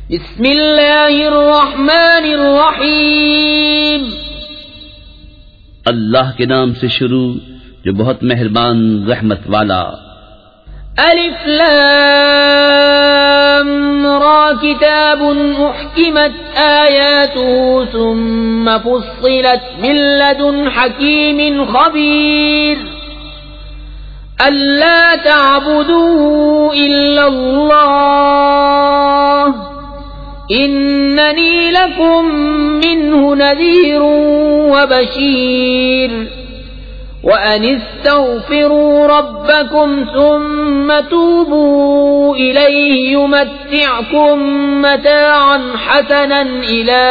بسم اللہ الرحمن الرحیم. اللہ کے نام سے شروع جو بہت مہربان رحمت والا. الف لام را کتاب احکمت آیاته ثم فصلت من لدن حکیم خبیر. ألا تعبدوا إلا الله إنني لكم منه نذير وبشير. وأن استغفروا ربكم ثم توبوا إليه يمتعكم متاعا حسنا إلى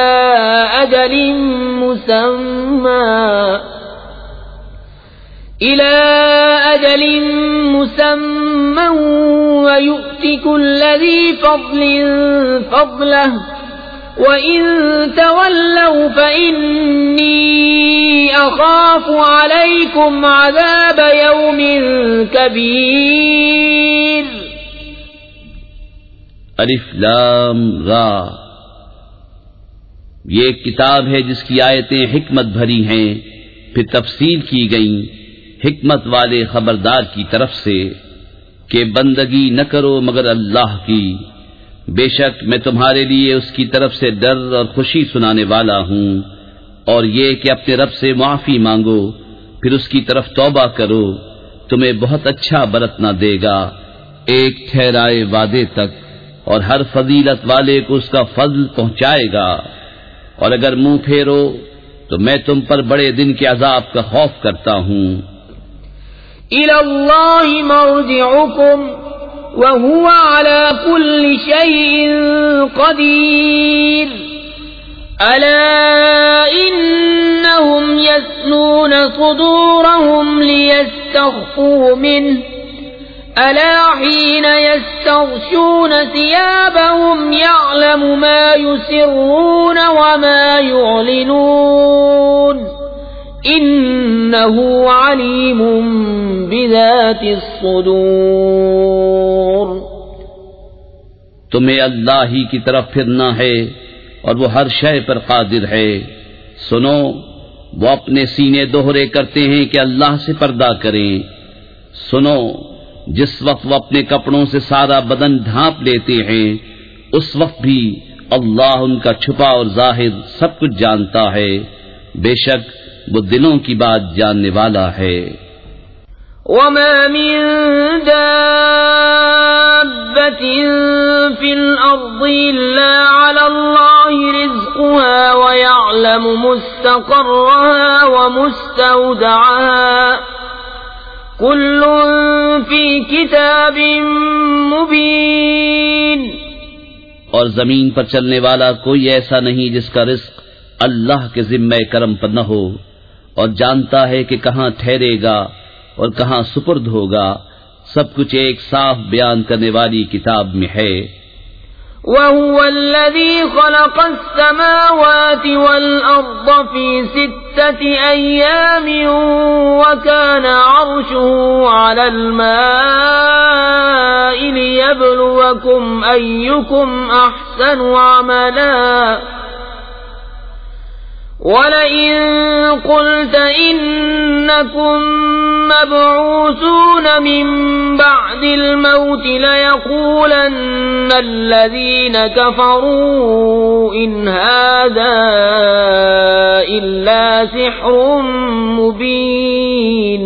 أجل مسمى ويؤت كل ذي فضل فضله وإن تولوا فإني أخاف عليكم عذاب يوم كبير. الف لام را، یہ ایک کتاب ہے جس کی آیتیں حکمت بھری ہیں، پھر تفصیل کی گئیں حکمت والے خبردار کی طرف سے کہ بندگی نہ کرو مگر اللہ کی. بے شک میں تمہارے لیے اس کی طرف سے ڈر اور خوشی سنانے والا ہوں، اور یہ کہ اپنے رب سے معافی مانگو پھر اس کی طرف توبہ کرو، تمہیں بہت اچھا برتنا دے گا ایک ٹھہرائے وعدے تک، اور ہر فضیلت والے کو اس کا فضل پہنچائے گا. اور اگر منہ پھیرو تو میں تم پر بڑے دن کے عذاب کا خوف کرتا ہوں. إلى الله مرجعكم وهو على كل شيء قدير. ألا إنهم يثنون صدورهم ليستخفوا منه ألا حين يستغشون ثيابهم يعلم ما يسرون وما يعلنون إنه عليم بذات الصدور. تمہیں اللہ ہی کی طرف پھرنا ہے اور وہ ہر شے پر قادر ہے. سنو، وہ اپنے سینے دوہرے کرتے ہیں کہ اللہ سے پردہ کریں. سنو، جس وقت وہ اپنے کپڑوں سے سارا بدن ڈھانپ لیتے ہیں اس وقت بھی اللہ ان کا چھپا اور ظاہر سب کچھ جانتا ہے. بے شک وہ دلوں کی بات جاننے والا ہے. وما من دابة في الأرض إلا على الله رزقها ويعلم مستقرها ومستودعها كل في كتاب مبين. اور زمین پر چلنے والا کوئی ایسا نہیں جس کا رزق اللہ کے ذمہ کرم پر نہ ہو، اور جانتا ہے کہ کہاں ٹھہرے گا اور کہاں سپرد ہوگا. سب کچھ ایک صاف بیان کرنے والی کتاب میں ہے. وَهُوَ الَّذِي خَلَقَ السَّمَاوَاتِ وَالْأَرْضَ فِي 6 أَيَّامٍ وَكَانَ عَرْشُهُ عَلَى الْمَاءِ لِيَبْلُوَكُمْ أَيُّكُمْ أَحْسَنُ عَمَلًا. وَلَئِن قُلْتَ إِنَّكُمْ مَبْعُوثُونَ مِنْ بَعْدِ الْمَوْتِ لَيَقُولَنَّ الَّذِينَ كَفَرُوا إِنْ هَذَا إِلَّا سِحْرٌ مُبِينٌ.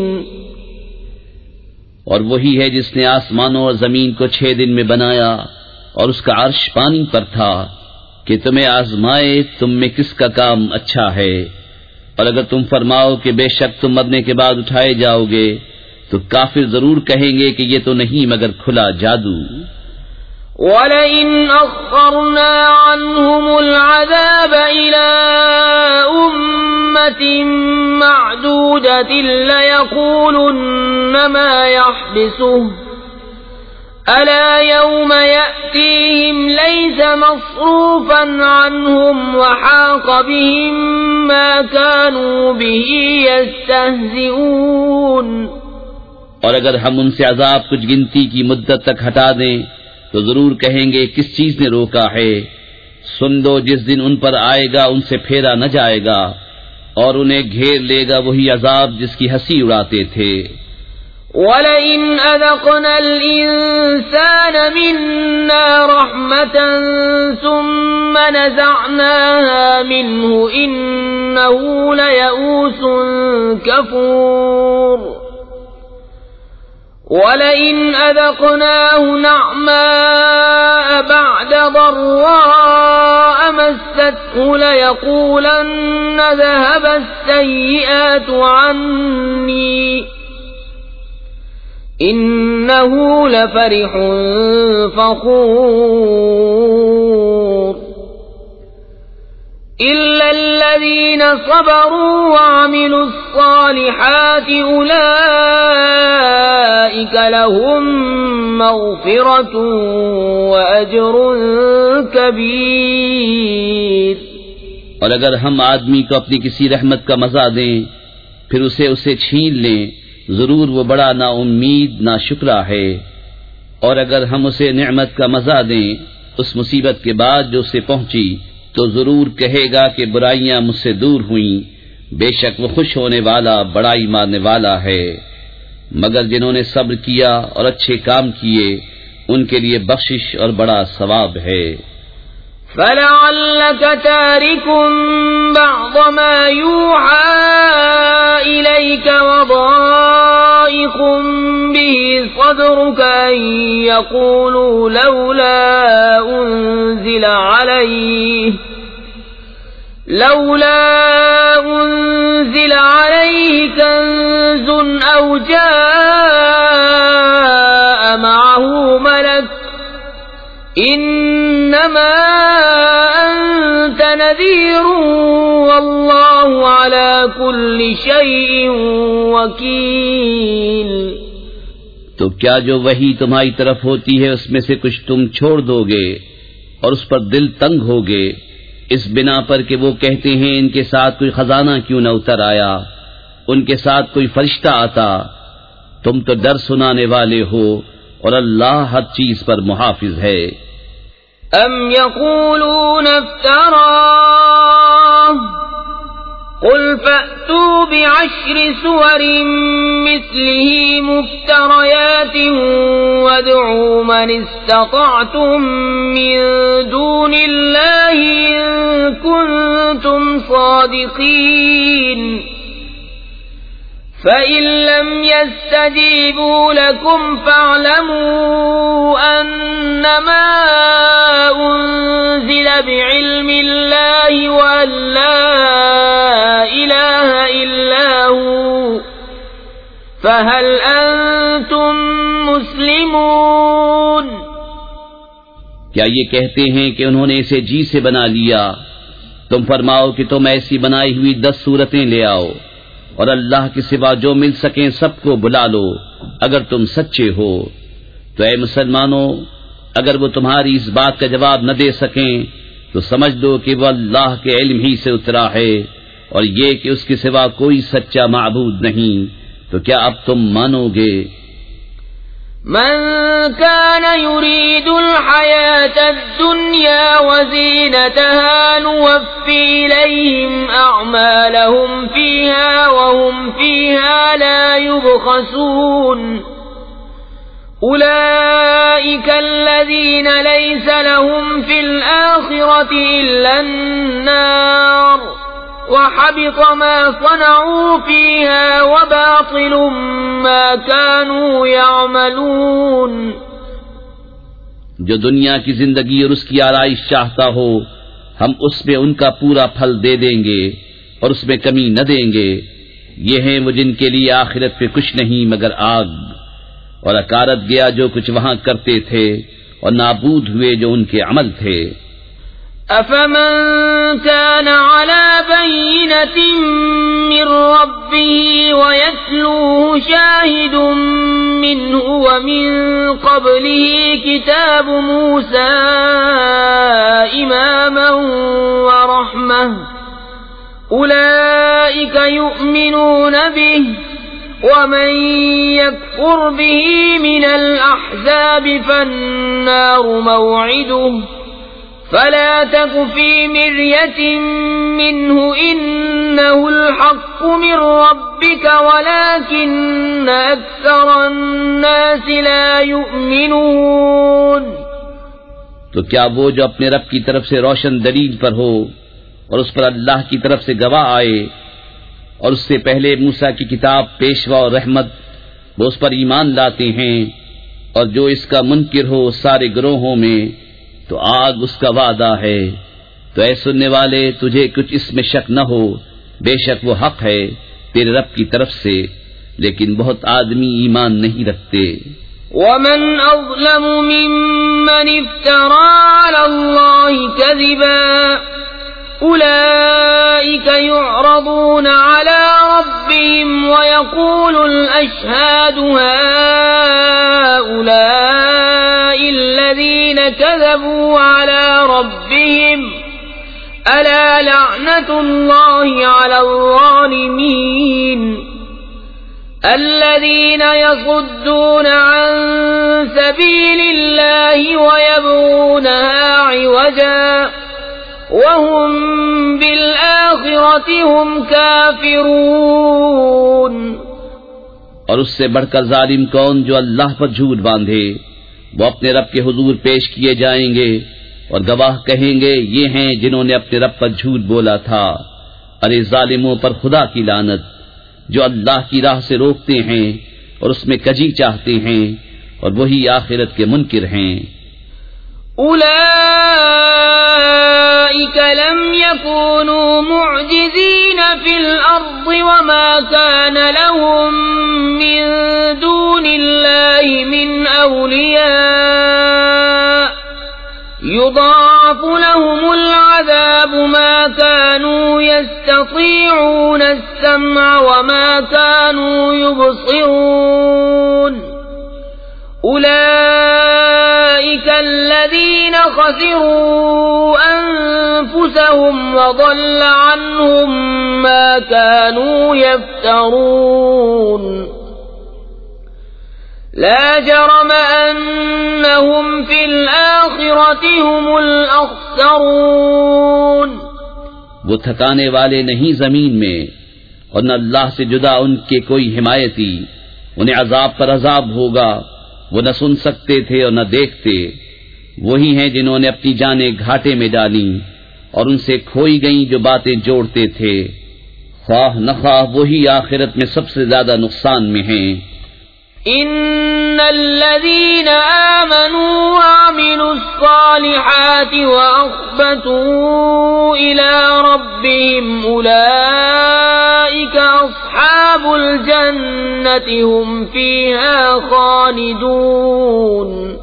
اور وہی ہے جس نے آسمانوں اور زمین کو 6 دن میں بنایا اور اس کا عرش پانی پر تھا کہ تمہیں آزمائے تم میں کس کا کام اچھا ہے. اور اگر تم فرماؤ کہ بے شک تم مرنے کے بعد اٹھائے جاؤ گے تو کافر ضرور کہیں گے کہ یہ تو نہیں مگر کھلا جادو. وَلَئِنْ أَخَّرْنَا عَنْهُمُ الْعَذَابَ إِلَىٰ أُمَّةٍ مَّعْدُودَةٍ لَّيَقُولُنَّ مَا يَحْبِسُهُ أَلَا يَوْمَ يَأْتِيهِمْ لَيْسَ مَصْرُوفًا عَنْهُمْ وَحَاقَ بِهِم مَّا كَانُوا بِهِ يَسْتَهْزِئُونَ. اور اگر ہم ان سے عذاب کچھ گنتی کی مدت تک ہٹا دیں تو ضرور کہیں گے کس چیز نے روکا ہے سن دو جس دن ان پر آئے گا ان سے پھیرا نہ جائے گا اور انہیں گھیر لے گا وہی عذاب جس کی ہنسی اڑاتے تھے۔ وَلَئِنْ أَذَقْنَا الْإِنسَانَ مِنَّا رَحْمَةً ثُمَّ نَزَعْنَاهَا مِنْهُ إِنَّهُ لَيَئُوسٌ كَفُورٌ وَلَئِنْ أَذَقْنَاهُ نَعْمَاءَ بَعْدَ ضَرَّاءَ مَسَّتْهُ لَيَقُولَنَّ ذَهَبَ السَّيِّئَاتُ عَنِّي إِنَّهُ لَفَرِحٌ فَخُورٌ إِلَّا الَّذِينَ صَبَرُوا وَعَمِلُوا الصَّالِحَاتِ أُولَئِكَ لَهُم مَّغْفِرَةٌ وَأَجْرٌ كَبِيرٌ۔ اور اگر ہم آدمی کو اپنی کسی رحمت کا مزہ دیں پھر اسے چھین لیں ضرور وہ بڑا نا امید نا شکرا ہے، اور اگر ہم اسے نعمت کا مزہ دیں اس مصیبت کے بعد جو اسے پہنچی تو ضرور کہے گا کہ برائیاں مجھ سے دور ہوئیں، بے شک وہ خوش ہونے والا بڑائی ماننے والا ہے۔ مگر جنہوں نے صبر کیا اور اچھے کام کیے ان کے لیے بخشش اور بڑا ثواب ہے۔ فَلَعَلَّكَ تَارِكٌ بَعْضَ مَا يُوحَى إِلَيْكَ وَضَائِقٌ بِهِ صَدْرُكَ أَن يَقُولُوا لَوْلَا أُنزِلَ عَلَيْهِ كَنزٌ أَوْ جَاءَ مَعَهُ مَلَكٌ إِنَّمَا أَنتَ نَذِيرٌ وَاللَّهُ عَلَى كُلِّ شَيْءٍ وَكِيلٌ۔ تو کیا جو وحی تمہاری طرف ہوتی ہے اس میں سے کچھ تم چھوڑ دو گے اور اس پر دل تنگ ہوگے اس بنا پر کہ وہ کہتے ہیں ان کے ساتھ کوئی خزانہ کیوں نہ اتر آیا، ان کے ساتھ کوئی فرشتہ آتا؟ تم تو ڈر سنانے والے ہو اور اللہ ہر چیز پر محافظ ہے۔ أَمْ يَقُولُونَ افْتَرَاهُ قُلْ فَأْتُوا بِعَشْرِ سُوَرٍ مِثْلِهِ مُفْتَرَيَاتٍ وَادْعُوا مَنِ اسْتَطَعْتُم مِّن دُونِ اللَّهِ إِن كُنتُمْ صَادِقِينَ فَإِن لَّمْ يَسْتَجِيبُوا لَكُمْ فَاعْلَمُوا أَنَّمَا أُنزِلَ بِعِلْمِ اللَّهِ وَأَن لَّا إِلَٰهَ إِلَّا هُوَ فَهَلْ أَنتُم مُّسْلِمُونَ؟ کیا یہ کہتے ہیں کہ انہوں نے اسے جی سے بنا لیا؟ تم فرماؤ کہ تم ایسی بنائی ہوئی 10 صورتیں لے آؤ اور اللہ کے سوا جو مل سکیں سب کو بلا لو اگر تم سچے ہو۔ تو اے مسلمانوں اگر وہ تمہاری اس بات کا جواب نہ دے سکیں تو سمجھ دو کہ وہ اللہ کے علم ہی سے اترا ہے، اور یہ کہ اس کے سوا کوئی سچا معبود نہیں، تو کیا اب تم مانو گے؟ من كان يريد الحياة الدنيا وزينتها نوفي إليهم أعمالهم فيها وهم فيها لا يبخسون أولئك الذين ليس لهم في الآخرة إلا النار وحبط ما صنعوا فيها وباطل ما كانوا يعملون۔ جو دنیا کی زندگی اور اس کی آرائش چاہتا ہو ہم اس میں ان کا پورا پھل دے دیں گے اور اس میں کمی نہ دیں گے، یہ ہیں وہ جن کے لیے آخرت پہ کچھ نہیں مگر آگ، اور اکارت گیا جو کچھ وہاں کرتے تھے اور نابود ہوئے جو ان کے عمل تھے۔ أَفَمَن كَانَ عَلَى بَيِّنَةٍ مِّن رَّبِّهِ وَيَتْلُوهُ شَاهِدٌ مِّنْهُ وَمِن قَبْلِهِ كِتَابُ مُوسَىٰ إِمَامًا وَرَحْمَةً أُولَٰئِكَ يُؤْمِنُونَ بِهِ وَمَن يَكْفُرْ بِهِ مِنَ الْأَحْزَابِ فَالنَّارُ مَوْعِدُهُ فلا تك في مرية منه إنه الحق من ربك ولكن أكثر الناس لا يؤمنون. تو کیا وہ جو اپنے رب کی طرف سے روشن دلیل پر ہو اور اس پر اللہ کی طرف سے گواہ آئے اور اس سے پہلے موسیٰ کی کتاب پیشوا اور رحمت، وہ اس پر ایمان لاتے ہیں، اور جو اس کا منکر ہو سارے گروہوں میں تو آگ اس کا وعدہ ہے. تو اے سننے والے، تجھے کچھ اس میں شک نہ ہو، بے شک وہ حق ہے تیرے رب کی طرف سے، لیکن بہت آدمی ایمان نہیں رکھتے. ومن أظلم ممن افترى على الله كذبا أولئك يعرضون على ربهم ويقول الأشهاد هؤلاء الذين كذبوا على ربهم ألا لعنة الله على الظالمين الذين يصدون عن سبيل الله ويبغونها عوجا وهم بالآخرة هم كافرون. اور اس سے بڑھ کر ظالم کون جو اللہ پر جھوٹ باندھے، وہ اپنے رب کے حضور پیش کیے جائیں گے اور گواہ کہیں گے یہ ہیں جنہوں نے اپنے رب پر جھوٹ بولا تھا. ارے ظالموں پر خدا کی لعنت جو اللہ کی راہ سے روکتے ہیں اور اس میں کجی چاہتے ہیں اور وہی آخرت کے منکر ہیں. أولئك لم يكونوا معجزين في الأرض وما كان لهم من دون الله من أولياء يضاعف لهم العذاب ما كانوا يستطيعون السمع وما كانوا يبصرون. أولئك الذين خسروا أنفسهم وضل عنهم ما كانوا يفترون. لا جرم أنهم في الآخرة هم الأخسرون. وہ تھکانے والے نہیں زمین میں، اور نہ اللہ سے جدا ان کے کوئی حمایتی. انہیں عذاب پر عذاب ہوگا، وہ نہ سن سکتے تھے اور نہ دیکھتے. وہی ہیں جنہوں نے اپنی جانیں گھاٹے میں ڈالیں اور ان سے کھوئی گئیں جو باتیں جوڑتے تھے. خواہ نخواہ وہی آخرت میں سب سے زیادہ نقصان میں ہیں. ان الذين آمنوا وعملوا الصالحات واخبتوا الى ربهم اولئك اصحاب الجنة هم فيها خالدون.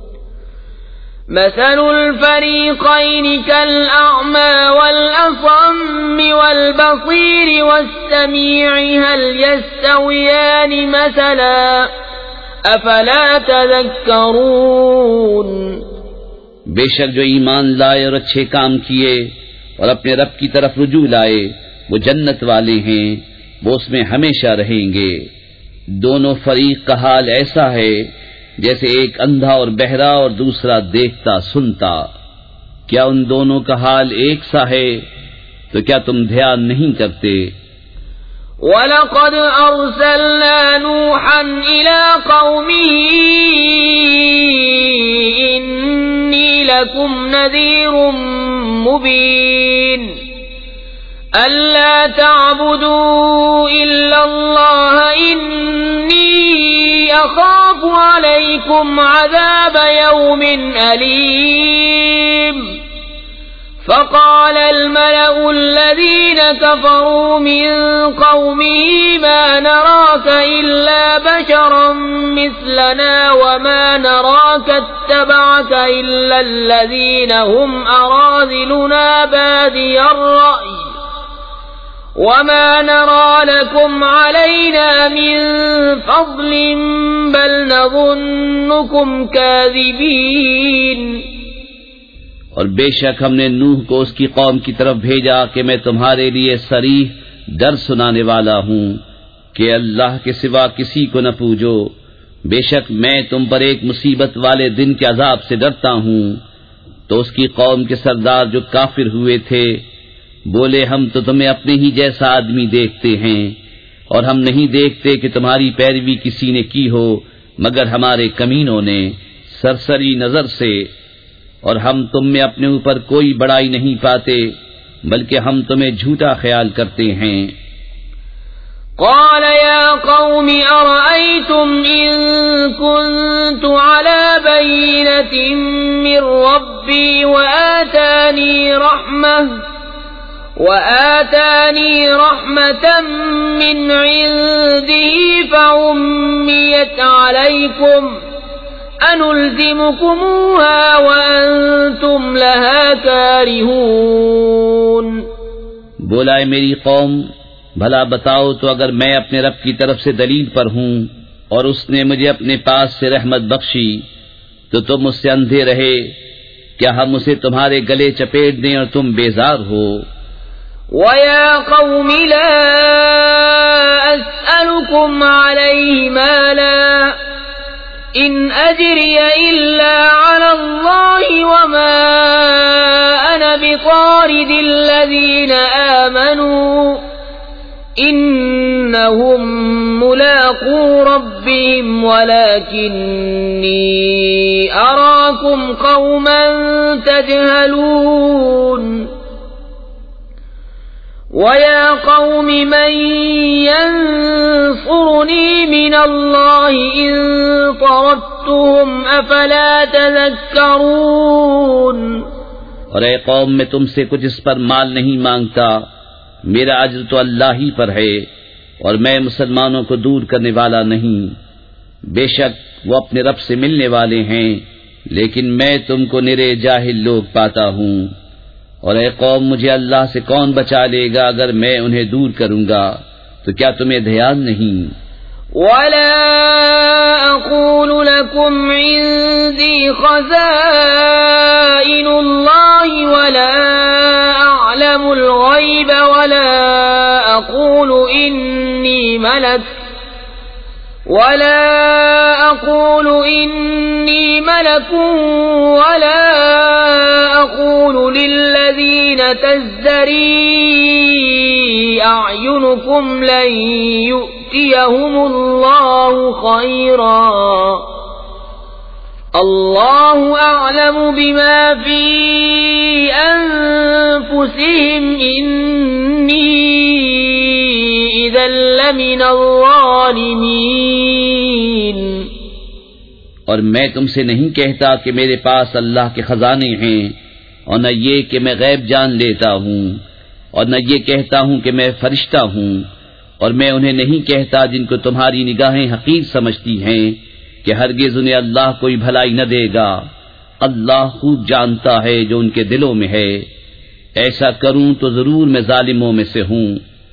مثل الفريقين كالأعمى والأصم والبصير والسميع هل يستويان مثلا أفلا تذكرون. بے شک جو ایمان لائے اور اچھے کام کیے اور اپنے رب کی طرف رجوع لائے وہ جنت والے ہیں، وہ اس میں ہمیشہ رہیں گے. دونوں فریق کا حال ایسا ہے جیسے ایک اندھا اور بہرا اور دوسرا دیکھتا سنتا. کیا ان دونوں کا حال ایک سا ہے؟ تو کیا تم دھیان نہیں کرتے؟ وَلَقَدْ أَرْسَلْنَا نُوحًا إِلَىٰ قَوْمِهِ إِنِّي لَكُمْ نَذِيرٌ مُّبِينٌ أَلَّا تَعْبُدُوا إِلَّا اللَّهَ إِنِّي أَخَافُ عَلَيْكُمْ عَذَابَ يَوْمٍ أَلِيمٍ. فقال الملأ الذين كفروا من قومه ما نراك إلا بشرا مثلنا وما نراك اتبعك إلا الذين هم أراذلنا بادي الرأي وما نرى لكم علينا من فضل بل نظنكم كاذبين. اور بے شک ہم نے نوح کو اس کی قوم کی طرف بھیجا کہ میں تمہارے لیے صریح ڈر سنانے والا ہوں کہ اللہ کے سوا کسی کو نہ پوجو. بے شک میں تم پر ایک مصیبت والے دن کے عذاب سے ڈرتا ہوں. تو اس کی قوم کے سردار جو کافر ہوئے تھے بولے ہم تو تمہیں اپنے ہی جیسا آدمی دیکھتے ہیں اور ہم نہیں دیکھتے کہ تمہاری پیروی کسی نے کی ہو مگر ہمارے کمینوں نے سرسری نظر سے، اور ہم تم میں اپنے اوپر کوئی بڑائی نہیں پاتے بلکہ ہم تمہیں جھوٹا خیال کرتے ہیں۔ قال يا قوم أرأيتم إن كنت على بينة من ربي وآتاني رحمة من عنده فعميت عليكم أنلزمكموها وأنتم لها كارهون۔ بولا اے میری قوم، بھلا بتاؤ تو اگر میں اپنے رب کی طرف سے دلیل پر ہوں اور اس نے مجھے اپنے پاس سے رحمت بخشی تو تم اس سے اندھے رہے، کیا ہم اسے تمہارے گلے چپیٹ دیں اور تم بیزار ہو؟ وَيَا قَوْمِ لَا أَسْأَلُكُمْ عَلَيْهِ مَالًا إِنْ أَجْرِيَ إِلَّا عَلَى اللَّهِ وَمَا أَنَا بِطَارِدِ الَّذِينَ آمَنُوا إِنَّهُمْ مُلَاقُو رَبِّهِمْ وَلَكِنِّي أَرَاكُمْ قَوْمًا تَجْهَلُونَ وَيَا قَوْمِ مَنْ يَنْصُرُنِي مِنَ اللَّهِ إِنْ طَرَدتُّهُمْ أَفَلَا تَذَكَّرُونَ۔ اور اے قوم، میں تم سے کچھ اس پر مال نہیں مانگتا، میرا اجر تو اللہ ہی پر ہے، اور میں مسلمانوں کو دور کرنے والا نہیں۔ بے شک وہ اپنے رب سے ملنے والے ہیں، لیکن میں تم کو نرے جاہل لوگ پاتا ہوں۔ اور اے قوم، مجھے اللہ سے کون بچا لے گا اگر میں انہیں دور کروں گا؟ تو کیا تمہیں دھیان نہیں؟ وَلَا أَقُولُ لَكُمْ عِندِي خَزَائِنُ اللَّهِ وَلَا أَعْلَمُ الْغَيْبَ وَلَا أَقُولُ إِنِّي مَلَكٌ وَلَا أَقُولُ لِلَّذِينَ تَزْدَرِي أَعْيُنُكُمْ لَن يُؤْتِيَهُمُ اللَّهُ خَيْرًا اللَّهُ أَعْلَمُ بِمَا فِي أَنفُسِهِمْ إِنِّي إِذًا لَّمِنَ الظَّالِمِينَ۔ اور میں تم سے نہیں کہتا کہ میرے پاس اللہ کے خزانے ہیں، اور نہ یہ کہ میں غیب جان لیتا ہوں، اور نہ یہ کہتا ہوں کہ میں فرشتہ ہوں، اور میں انہیں نہیں کہتا جن کو تمہاری نگاہیں حقیر سمجھتی ہیں کہ ہرگز انہیں اللہ کوئی بھلائی نہ دے گا۔ اللہ خوب جانتا ہے جو ان کے دلوں میں ہے، ایسا کروں تو ضرور میں ظالموں میں سے ہوں۔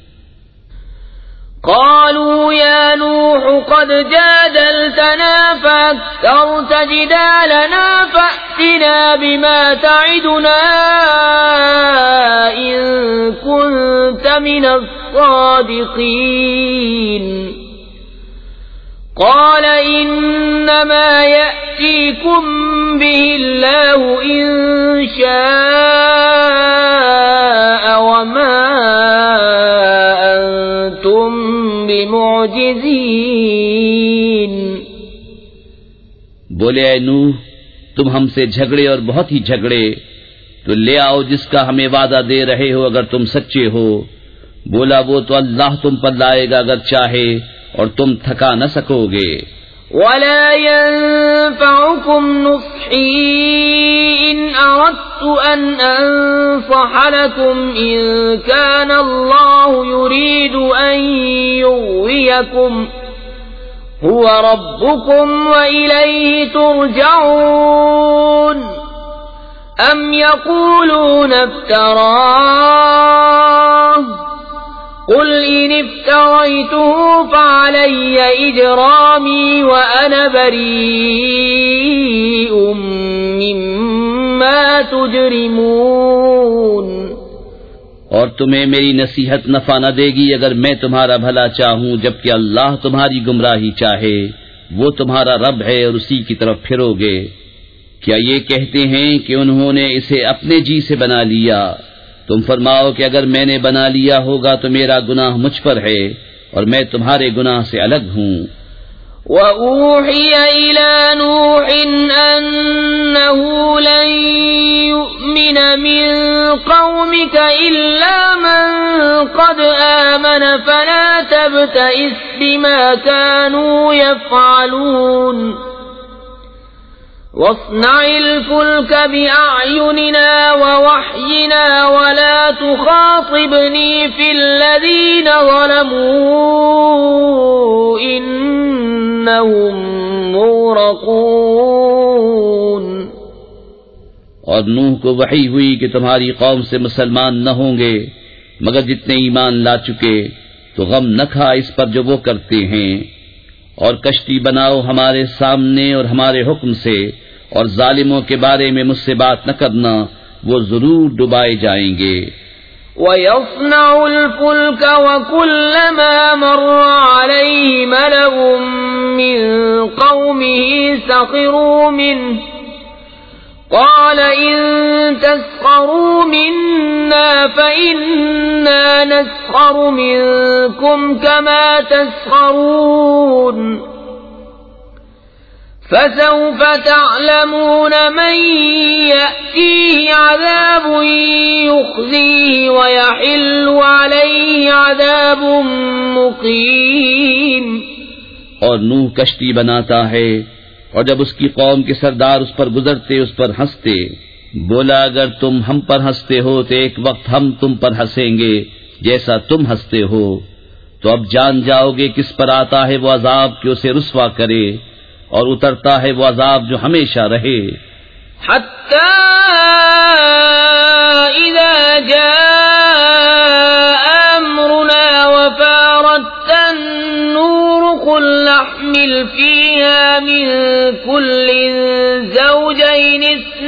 قالوا يا نوح قد جادلتنا فأكثرت جدالنا فأتنا بما تعدنا إن كنت من الصادقين قال إنما يأتيكم به الله إن شاء وما أنتم بمعجزين۔ بولے اے نوح، تم ہم سے جھگڑے اور بہت ہی جھگڑے، تو لے آؤ جس کا ہمیں وعدہ دے رہے ہو اگر تم سچے ہو۔ بولا وہ تو اللہ تم پر لائے گا اگر چاہے، اور تم تھکا نہ سکو گے۔ وَلَا يَنفَعُكُمْ نُصْحِي إِنْ أَرَدْتُ أَنْ أَنصَحَ لَكُمْ إِنْ كَانَ اللَّهُ يُرِيدُ أَنْ يُغْوِيَكُمْ هُوَ رَبُّكُمْ وَإِلَيْهِ تُرْجَعُونَ أَمْ يَقُولُونَ افْتَرَاهُ قُلْ إِنِ افْتَرَيْتُهُ فَعَلَيَّ إِجْرَامِي وَأَنَا بَرِيءٌ مِّمَّا تُجْرِمُونَ۔ اور تمہیں میری نصیحت نفع نہ دے گی اگر میں تمہارا بھلا چاہوں، جبکہ اللہ تمہاری گمراہی چاہے۔ وہ تمہارا رب ہے اور اسی کی طرف پھرو گے۔ کیا یہ کہتے ہیں کہ انہوں نے اسے اپنے جی سے بنا لیا؟ تم فرماؤ کہ اگر میں نے بنا لیا ہوگا تو میرا گناہ مجھ پر ہے اور میں تمہارے گناہ سے الگ ہوں۔ وَأُوحِيَ إِلَى نُوحٍ أَنَّهُ لَن يُؤْمِنَ مِن قَوْمِكَ إِلَّا مَن قَدْ آمَنَ فَلَا تَبْتَئِسْ بِمَا كَانُوا يَفْعَلُونَ وَاصْنَعِ الْفُلْكَ بِأَعْيُنِنَا وَوَحْيِنَا وَلَا تُخَاطِبْنِي فِي الَّذِينَ ظَلَمُوا إِنَّهُمْ مُغْرَقُونَ۔ اور نوح کو وحی ہوئی کہ تمہاری قوم سے مسلمان نہ ہوں گے مگر جتنے ایمان لا چکے، تو غم نہ کھا اس پر جو وہ کرتے ہیں، اور کشتی بناؤ ہمارے سامنے اور ہمارے حکم سے، اور ظالموں کے بارے میں مجھ سے بات نہ کرنا، وہ ضرور ڈبائے جائیں گے۔ وَيَصْنَعُ الْفُلْكَ وَكُلَّمَا مَرَّ عَلَيْهِ مَلَأٌ مِّن قَوْمِهِ سَخِرُوا مِنْهُ قَالَ إِن تَسْخَرُوا مِنَّا فَإِنَّا نَسْخَرُ مِنكُمْ كَمَا تَسْخَرُونَ فَسَوْفَ تَعْلَمُونَ مَن يَأْتِيهِ عَذَابٌ يُخْزِيهِ وَيَحِلُّ عَلَيْهِ عَذَابٌ مُقِيمٌ۔ اور نوح کشتی بناتا ہے، اور جب اس کی قوم کے سردار اس پر گزرتے اس پر ہنستے، بولا اگر تم ہم پر ہنستے ہو تو ایک وقت ہم تم پر ہنسیں گے جیسا تم ہنستے ہو، تو اب جان جاؤ گے کس پر آتا ہے وہ عذاب کہ اسے رسوا کرے، اور اترتا ہے وہ عذاب جو ہمیشہ رہے۔ حَتَّى إِذَا جَاءَ أَمْرُنَا وَفَارَتِ النُّورُ قُلْ نَحْمِلُ فِيهَا مِن كُلٍّ زَوْجَيْنِ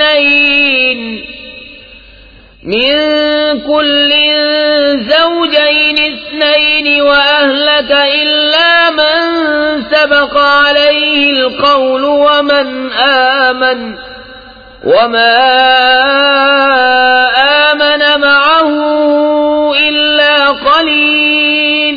اثْنَيْنِ وَأَهْلَكَ إِلَّا مَن سَبَقَ عَلَيْهِ الْقَوْلُ وَمَنْ آمَنَ وَمَا آمَنَ مَعَهُ إِلَّا قَلِيلٌ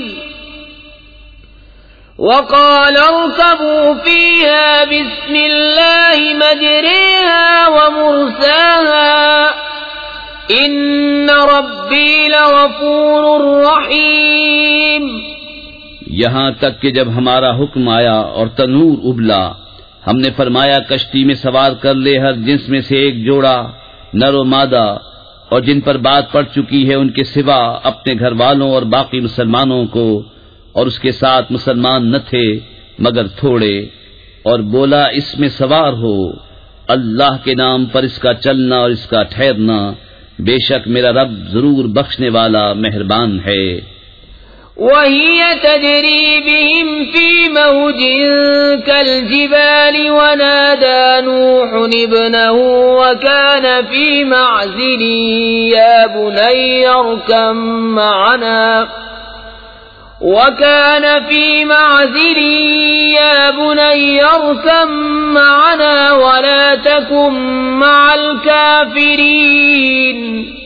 وَقَالَ ارْكَبُوا فِيهَا بِسْمِ اللَّهِ مَجْرَاهَا وَمُرْسَاهَا إِنَّ رَبِّي لَغَفُورٌ رَّحِيمٌ۔ یہاں تک کہ جب ہمارا حکم آیا اور تنور ابلا، ہم نے فرمایا کشتی میں سوار کر لے ہر جنس میں سے ایک جوڑا، نر و مادہ، اور جن پر بات پڑ چکی ہے ان کے سوا اپنے گھر والوں اور باقی مسلمانوں کو، اور اس کے ساتھ مسلمان نہ تھے مگر تھوڑے، اور بولا اس میں سوار ہو، اللہ کے نام پر اس کا چلنا اور اس کا ٹھہرنا، بے شک میرا رب ضرور بخشنے والا مہربان ہے۔ وَهِيَ تَجْرِي بِهِمْ فِي مَوْجٍ كَالْجِبَالِ وَنَادَى نُوحٌ ابْنَهُ وَكَانَ فِي مَعْزِلٍ يَا بُنَيَّ ارْكَب مَّعَنَا وَلَا تَكُن مَّعَ الْكَافِرِينَ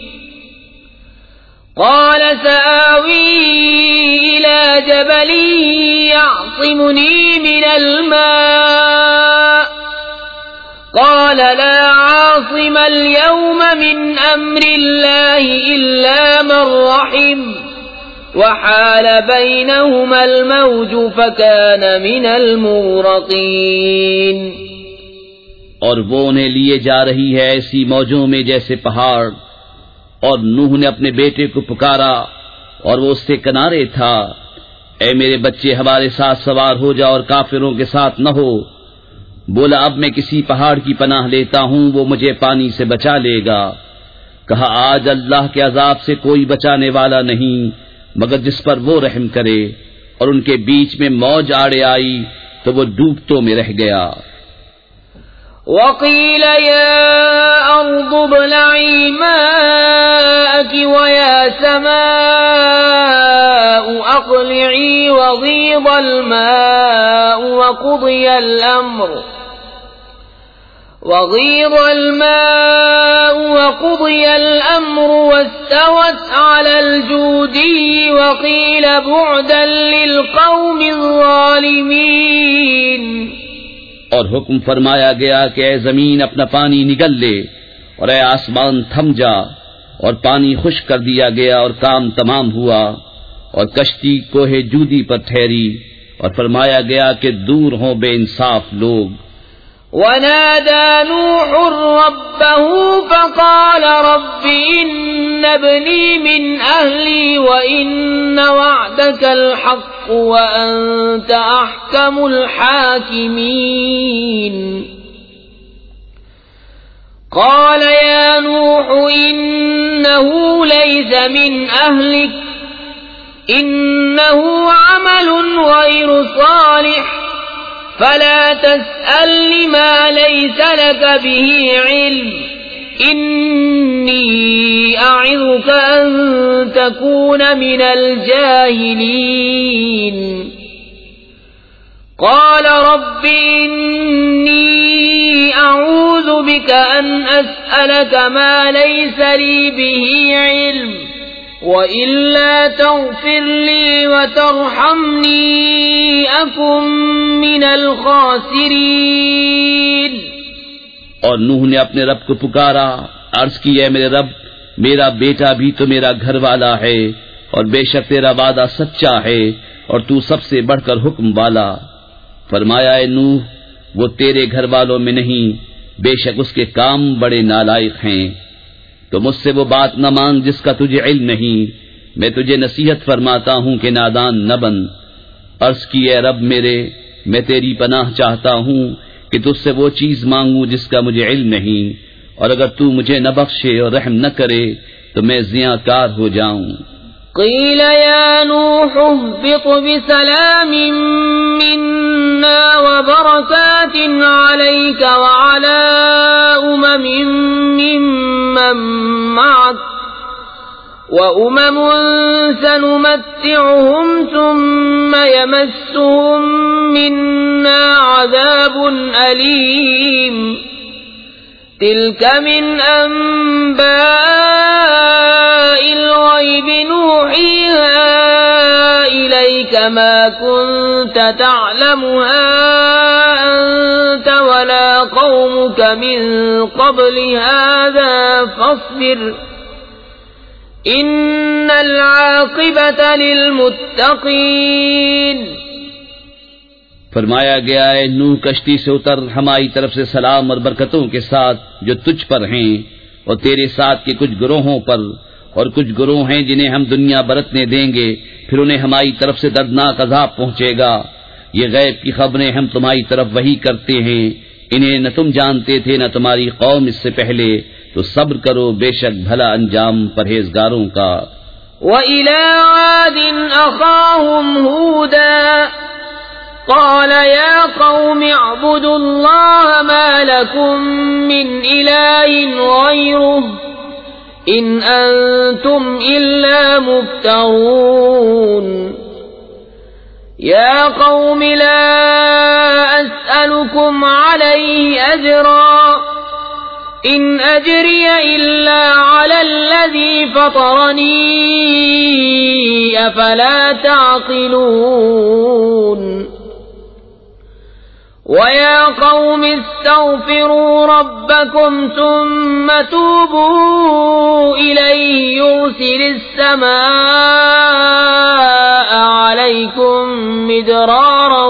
قال سآوي إلى جبل يعصمني من الماء قال لا عاصم اليوم من أمر الله إلا من رحم وحال بينهما الموج فكان من المغرقين۔ اور وہ انہیں لیے جا رہی ہے ایسی موجوں میں جیسے پہاڑ، اور نوح نے اپنے بیٹے کو پکارا اور وہ اس سے کنارے تھا، اے میرے بچے ہمارے ساتھ سوار ہو جا اور کافروں کے ساتھ نہ ہو۔ بولا اب میں کسی پہاڑ کی پناہ لیتا ہوں، وہ مجھے پانی سے بچا لے گا۔ کہا آج اللہ کے عذاب سے کوئی بچانے والا نہیں مگر جس پر وہ رحم کرے، اور ان کے بیچ میں موج آڑے آئی تو وہ ڈوبتوں میں رہ گیا۔ وَقِيلَ يَا أَرْضُ ابْلَعِي مَاءَكِ وَيَا سَمَاءُ أَقْلِعِي وَغِيضَ الْمَاءُ وغيض الماء وقضي الأمر واستوت على الجودي وقيل بعدا للقوم الظالمين. اور حکم فرمایا گیا کہ اے زمین اپنا پانی نگل لے اور اے آسمان تھم جا، اور پانی خشک کر دیا گیا اور کام تمام ہوا، اور کشتی کوہ جودی پر ٹھہری، اور فرمایا گیا کہ دور ہوں بے انصاف لوگ. ونادى نوح ربه فقال رب إن ابني من أهلي وإن وعدك الحق وأنت أحكم الحاكمين. قال يا نوح إنه ليس من أهلك إنه عمل غير صالح فلا تسأل ما ليس لك به علم إني أعظك أن تكون من الجاهلين. قال رب إني أعوذ بك أن أسألك ما ليس لي به علم وَإِلَّا تَغْفِرْ لِي وَتَرْحَمْنِي أَكُنْ مِنَ الْخَاسِرِينَ. اور نوح نے اپنے رب کو پکارا، عرض کی اے میرے رب، میرا بیٹا بھی تو میرا گھر والا ہے، اور بے شک تیرا وعدہ سچا ہے اور تو سب سے بڑھ کر حکم والا. فرمایا اے نوح، وہ تیرے گھر والوں میں نہیں، بے شک اس کے کام بڑے نالائق ہیں. تو مجھ سے وہ بات نہ مانگ جس کا تجھے علم نہیں، میں تجھے نصیحت فرماتا ہوں کہ نادان نہ بن. عرض کی اے رب میرے، میں تیری پناہ چاہتا ہوں کہ تجھ سے وہ چیز مانگوں جس کا مجھے علم نہیں، اور اگر تو مجھے نہ بخشے اور رحم نہ کرے تو میں زیاں ہو جاؤں. قیل یا نوح اهبط بسلام منا وبرکات علیک وعلی ممن معك وأمم سنمتعهم ثم يمسهم منا عذاب أليم. تلك من أنباء الغيب نوحيها إليك ما كنت تعلمها أنت ولا قومك من قبل هذا فاصبر إن العاقبة للمتقين. فرمایا گیا ہے نوح کشتی سے اتر، ہماری طرف سے سلام اور برکتوں کے ساتھ جو تجھ پر ہیں اور تیرے ساتھ کے کچھ گروہوں پر، اور کچھ گروہ ہیں جنہیں ہم دنیا برتنے دیں گے، پھر انہیں ہماری طرف سے دردناک عذاب پہنچے گا. یہ غیب کی خبریں ہم تمہاری طرف وحی کرتے ہیں، انہیں نہ تم جانتے تھے نہ تمہاری قوم اس سے پہلے، تو صبر کرو، بے شک بھلا انجام پرہیزگاروں کا. وَإِلَىٰ عَادٍ أَخَاهُمْ هُودًا قَالَ يَا قَوْمِ اعْبُدُوا اللَّهَ مَا لَكُم مِّنْ إِلَٰهٍ غَيْرُهُ إِنْ أَنتُمْ إِلَّا مُفْتَرُونَ. يَا قَوْمِ لَا أَسْأَلُكُمْ عَلَيْهِ أَجْرًا إِنْ أَجْرِيَ إِلَّا عَلَى الَّذِي فَطَرَنِي أَفَلَا تَعْقِلُونَ. وَيَا قَوْمِ اسْتَغْفِرُوا رَبَّكُمْ ثُمَّ تُوبُوا إِلَيْهِ يُرْسِلِ السَّمَاءَ عَلَيْكُمْ مِدْرَارًا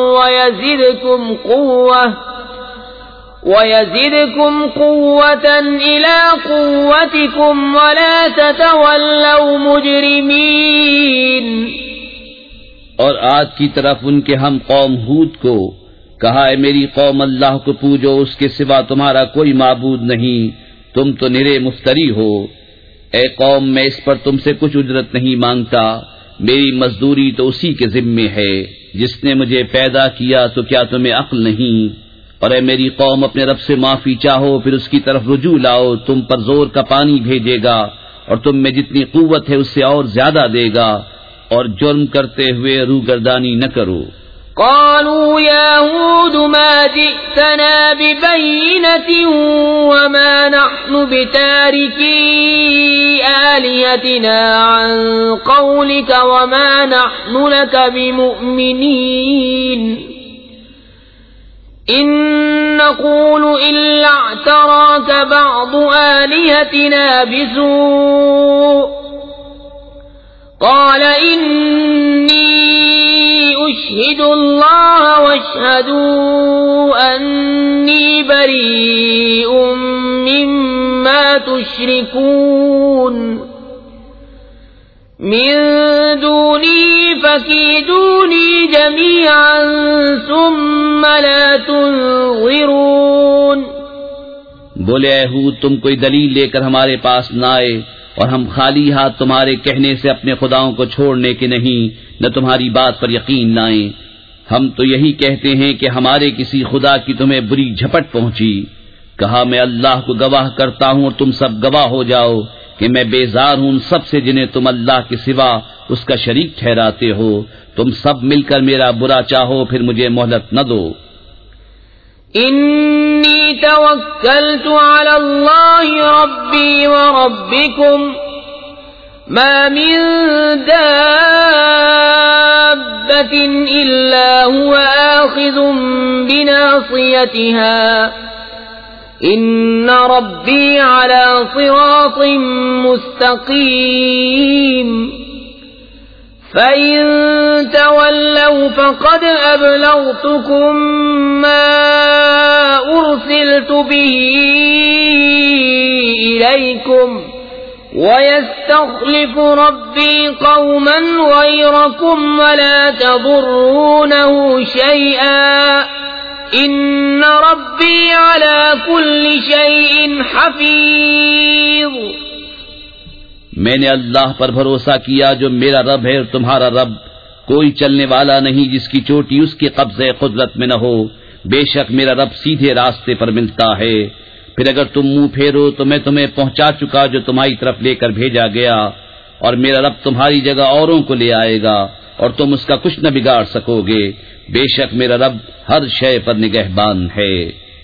وَيَزِدْكُمْ قُوَّةً إِلَى قُوَّتِكُمْ وَلَا تَتَوَلَّوْا مُجْرِمِينَ. اور عاد کی طرف ان کے ہم قوم ہود کو کہا، اے میری قوم اللہ کو پوجو، اس کے سوا تمہارا کوئی معبود نہیں، تم تو نرے مفتری ہو. اے قوم میں اس پر تم سے کچھ اجرت نہیں مانگتا، میری مزدوری تو اسی کے ذمے ہے جس نے مجھے پیدا کیا، تو کیا تمہیں عقل نہیں؟ اور اے میری قوم اپنے رب سے معافی چاہو، پھر اس کی طرف رجوع لاؤ، تم پر زور کا پانی بھیجے گا اور تم میں جتنی قوت ہے اس سے اور زیادہ دے گا، اور جرم کرتے ہوئے روگردانی نہ کرو. قالوا يا هود ما جئتنا ببينة وما نحن بتاركي آلهتنا عن قولك وما نحن لك بمؤمنين إن نقول إلا اعتراك بعض آلهتنا بسوء قال إني أشهد الله واشهدوا أني بريء مما تشركون من دوني فكيدوني جميعا ثم لا تنظرون. بولے اے ہود تم کوئی دلیل لے کر ہمارے پاس نہ آئے اور ہم خالی ہاتھ تمہارے کہنے سے اپنے خداؤں کو چھوڑنے کے نہیں نہ تمہاری بات پر یقین لائیں. ہم تو یہی کہتے ہیں کہ ہمارے کسی خدا کی تمہیں بری جھپٹ پہنچی. کہا میں اللہ کو گواہ کرتا ہوں اور تم سب گواہ ہو جاؤ کہ میں بیزار ہوں ان سب سے جنہیں تم اللہ کے سوا اس کا شریک ٹھہراتے ہو. تم سب مل کر میرا برا چاہو پھر مجھے مہلت نہ دو. انی توکلت علی اللہ ربی وربکم ما من دابة الا هو آخذ بناصیتها ان ربی علی صراط مستقیم فَإِن تَوَلَّوْا فَقَدْ أَبْلَغْتُكُم مَّا أُرْسِلْتُ بِهِ إِلَيْكُمْ وَيَسْتَخْلِفُ رَبِّي قَوْمًا غَيْرَكُمْ وَلَا تَضُرُّونَهُ شَيْئًا إِنَّ رَبِّي عَلَى كُلِّ شَيْءٍ حَفِيظٌ. میں نے اللہ پر بھروسہ کیا جو میرا رب ہے اور تمہارا رب. کوئی چلنے والا نہیں جس کی چوٹی اس کے قبضے قدرت میں نہ ہو. بے شک میرا رب سیدھے راستے پر ملتا ہے. پھر اگر تم منہ پھیرو تو میں تمہیں پہنچا چکا جو تمہاری طرف لے کر بھیجا گیا، اور میرا رب تمہاری جگہ اوروں کو لے آئے گا اور تم اس کا کچھ نہ بگاڑ سکو گے. بے شک میرا رب ہر شے پر نگہبان ہے.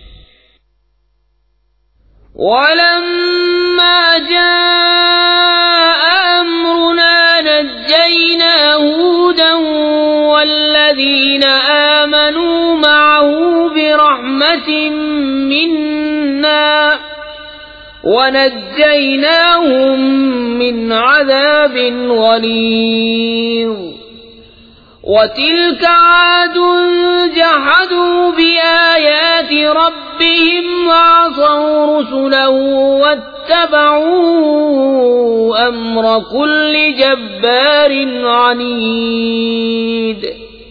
وَلَمَّا جَاءَ أَمْرُنَا نَجَّيْنَا هُودًا وَالَّذِينَ آمَنُوا مَعَهُ بِرَحْمَةٍ مِنَّا وَنَجَّيْنَاهُم مِّنْ عَذَابٍ غَلِيظٍ. وَتِلْكَ عَادٌ جَحَدُوا بِآيَاتِ رَبِّهِمْ وَعَصَوْا رُسُلَهُ وَاتَّبَعُوا أَمْرَ كُلِّ جَبَّارٍ عَنِيدٍ.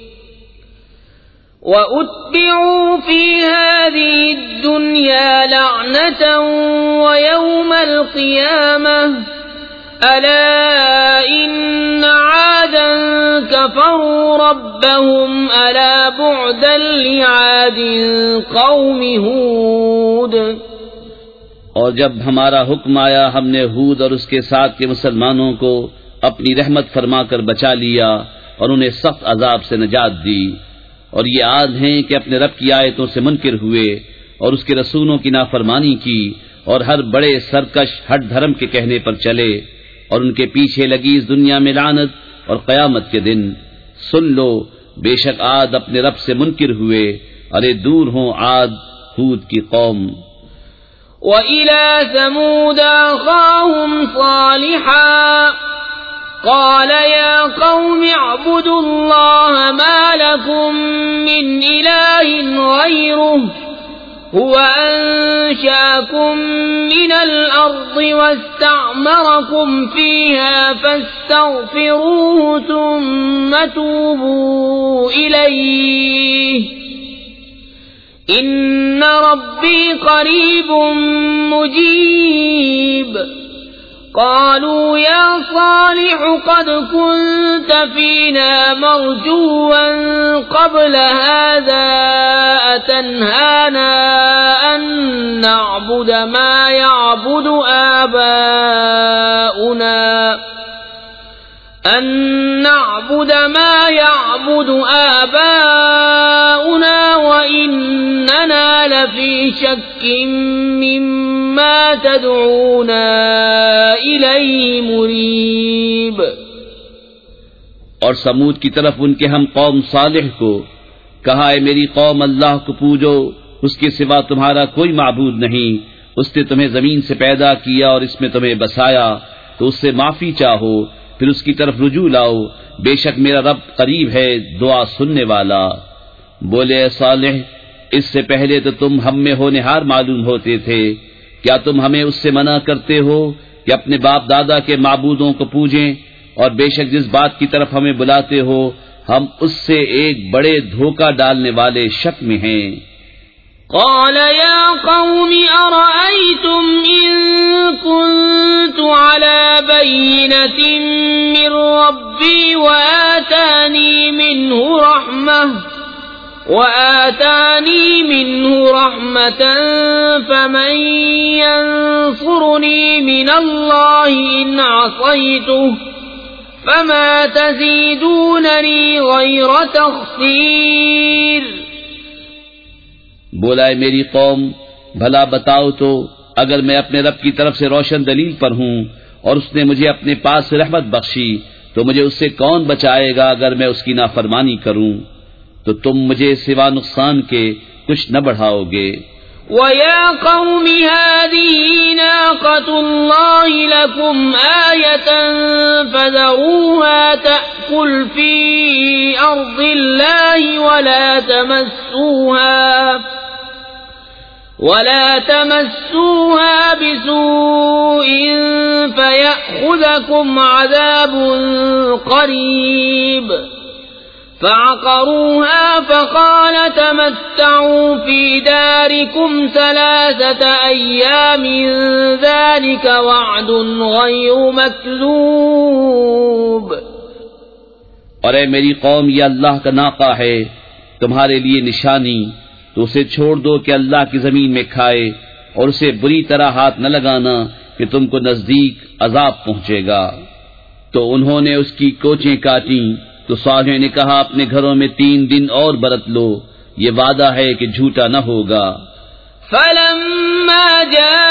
وَأُتْبِعُوا فِي هَذِهِ الدُّنْيَا لَعْنَةً وَيَوْمَ الْقِيَامَةِ أَلَا إِنَّ عَادًا كَفَرُوا رَبَّهُمْ أَلَا بُعْدًا لِعَادٍ قَوْمِ هُودٍ. اور جب ہمارا حکم آیا ہم نے ہود اور اس کے ساتھ کے مسلمانوں کو اپنی رحمت فرما کر بچا لیا اور انہیں سخت عذاب سے نجات دی. اور یہ عاد ہیں کہ اپنے رب کی آیتوں سے منکر ہوئے اور اس کے رسولوں کی نافرمانی کی اور ہر بڑے سرکش ہٹ دھرم کے کہنے پر چلے، اور ان کے پیچھے لگی اس دنیا میں لعنت اور قیامت کے دن. سن لو بے شک عاد اپنے رب سے منکر ہوئے. ارے دور ہوں عاد ہود کی قوم. وَإِلَى ثَمُودَ أَخَاهُمْ صَالِحًا قَالَ يَا قَوْمِ اعْبُدُوا اللَّهَ مَا لَكُمْ مِنْ إِلَٰهٍ غَيْرُهُ هُوَ أَنشَأَكُم مِّنَ الْأَرْضِ وَاسْتَعْمَرَكُمْ فِيهَا فَاسْتَغْفِرُوهُ ثُمَّ تُوبُوا إِلَيْهِ إِنَّ رَبِّي قَرِيبٌ مُّجِيبٌ. قالوا يا صالح قد كنت فينا مرجوا قبل هذا أتنهانا أن نعبد ما يعبد آباؤنا شك مما تدعونا إليه مريب۔ اور سمود کی طرف ان کے ہم قوم صالح کو کہا، اے میری قوم، اللہ کو پوجو، اس کے سوا تمہارا کوئی معبود نہیں، اس نے تمہیں زمین سے پیدا کیا اور اس میں تمہیں بسایا، تو اس سے معافی چاہو، پھر اس کی طرف رجوع لاؤ، بے شک میرا رب قریب ہے، دعا سننے والا۔ بولے، اے صالح، اس سے پہلے تو تم ہم میں ہونہار معلوم ہوتے تھے، کیا تم ہمیں اس سے منع کرتے ہو کہ اپنے باپ دادا کے معبودوں کو پوجیں؟ اور بے شک جس بات کی طرف ہمیں بلاتے ہو ہم اس سے ایک بڑے دھوکہ ڈالنے والے شک میں ہیں۔ قال يا قوم أرأيتم إن كنت على بينة من ربي وآتاني منه رحمة فمن ينصرني من الله إن عصيته فما تزيدونني غير تخسير۔ بولا، اے میری قوم، بھلا بتاؤ تو اگر میں اپنے رب کی طرف سے روشن دلیل پر ہوں اور اس نے مجھے اپنے پاس سے رحمت بخشی تو مجھے اس سے کون بچائے گا اگر میں اس کی نافرمانی کروں؟ تو تم مجھے سوا نقصان کے کچھ نہ بڑھاؤ گے۔ وَيَا قَوْمِ هَٰذِهِ نَاقَةُ اللَّهِ لَكُمْ آيَةً فَذَرُوهَا تَأْكُلْ فِي أَرْضِ اللَّهِ وَلَا تَمَسُّوهَا بِسُوءٍ فَيَأْخُذَكُمْ عَذَابٌ قَرِيبٌ۔ فعقروها فقال تمتعوا في داركم 3 أيام ذلك وعد غير مكذوب۔ اور اے میری قوم، یہ اللہ کا ناقہ ہے تمہارے لیے نشانی، تو اسے چھوڑ دو کہ اللہ کی زمین میں کھائے، اور اسے بری طرح ہاتھ نہ لگانا کہ تم کو نزدیک عذاب پہنچے گا۔ تو انہوں نے اس کی کوچیں کاٹیں، تو صالح نے کہا، اپنے گھروں میں 3 دن اور برت لو، یہ وعدہ ہے کہ جھوٹا نہ ہوگا۔ فلما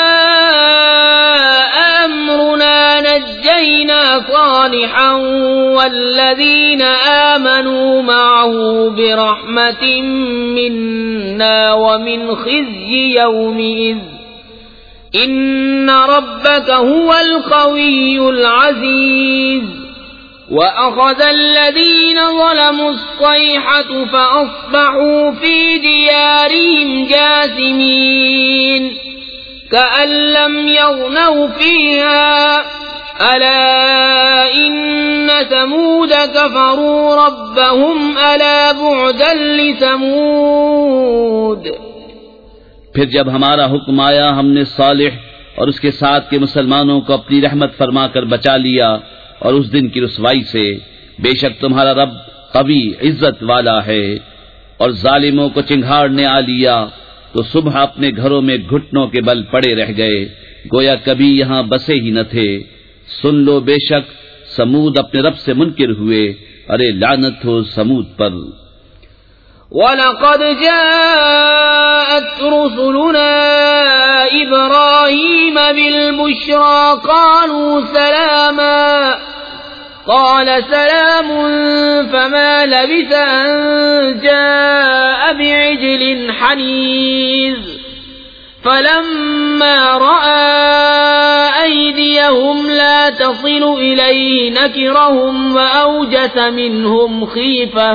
جاء أمرنا نجينا صالحا والذين آمنوا معه برحمة منا ومن خزي يومئذ إن ربك هو القوي العزيز۔ وَأَخَذَ الَّذِينَ ظَلَمُوا الصَّيْحَةُ فَأَصْبَحُوا فِي دِيَارِهِمْ جَاثِمِينَ كَأَن لَّمْ يَغْنَوْا فِيهَا أَلَا إِنَّ ثَمُودَ كَفَرُوا رَبَّهُمْ أَلَا بُعْدًا لِّثَمُودَ۔ پھر جب ہمارا حکم آیا ہم نے صالح اور اس کے ساتھ کے مسلمانوں کو اپنی رحمت فرما کر بچا لیا اور اس دن کی رسوائی سے، بے شک تمہارا رب قوی عزت والا ہے۔ اور ظالموں کو چنگھاڑنے آ لیا تو صبح اپنے گھروں میں گھٹنوں کے بل پڑے رہ گئے، گویا کبھی یہاں بسے ہی نہ تھے۔ سن لو، بے شک سمود اپنے رب سے منکر ہوئے، ارے لعنت ہو سمود پر۔ وَلَقَدْ جَاءَتْ رُسُلُنَا إِبْرَاهِيمَ بِالْبُشْرَىٰ قَالُوا سَلَامًا قَالَ سَلَامٌ فَمَا لَبِثَ أَن جَاءَ بِعِجْلٍ حَنِيذٍ فَلَمَّا رَأَىٰ أَيْدِيَهُمْ لَا تَصِلُ إِلَيْهِ نَكِرَهُمْ وَأَوْجَسَ مِنْهُمْ خِيفَةً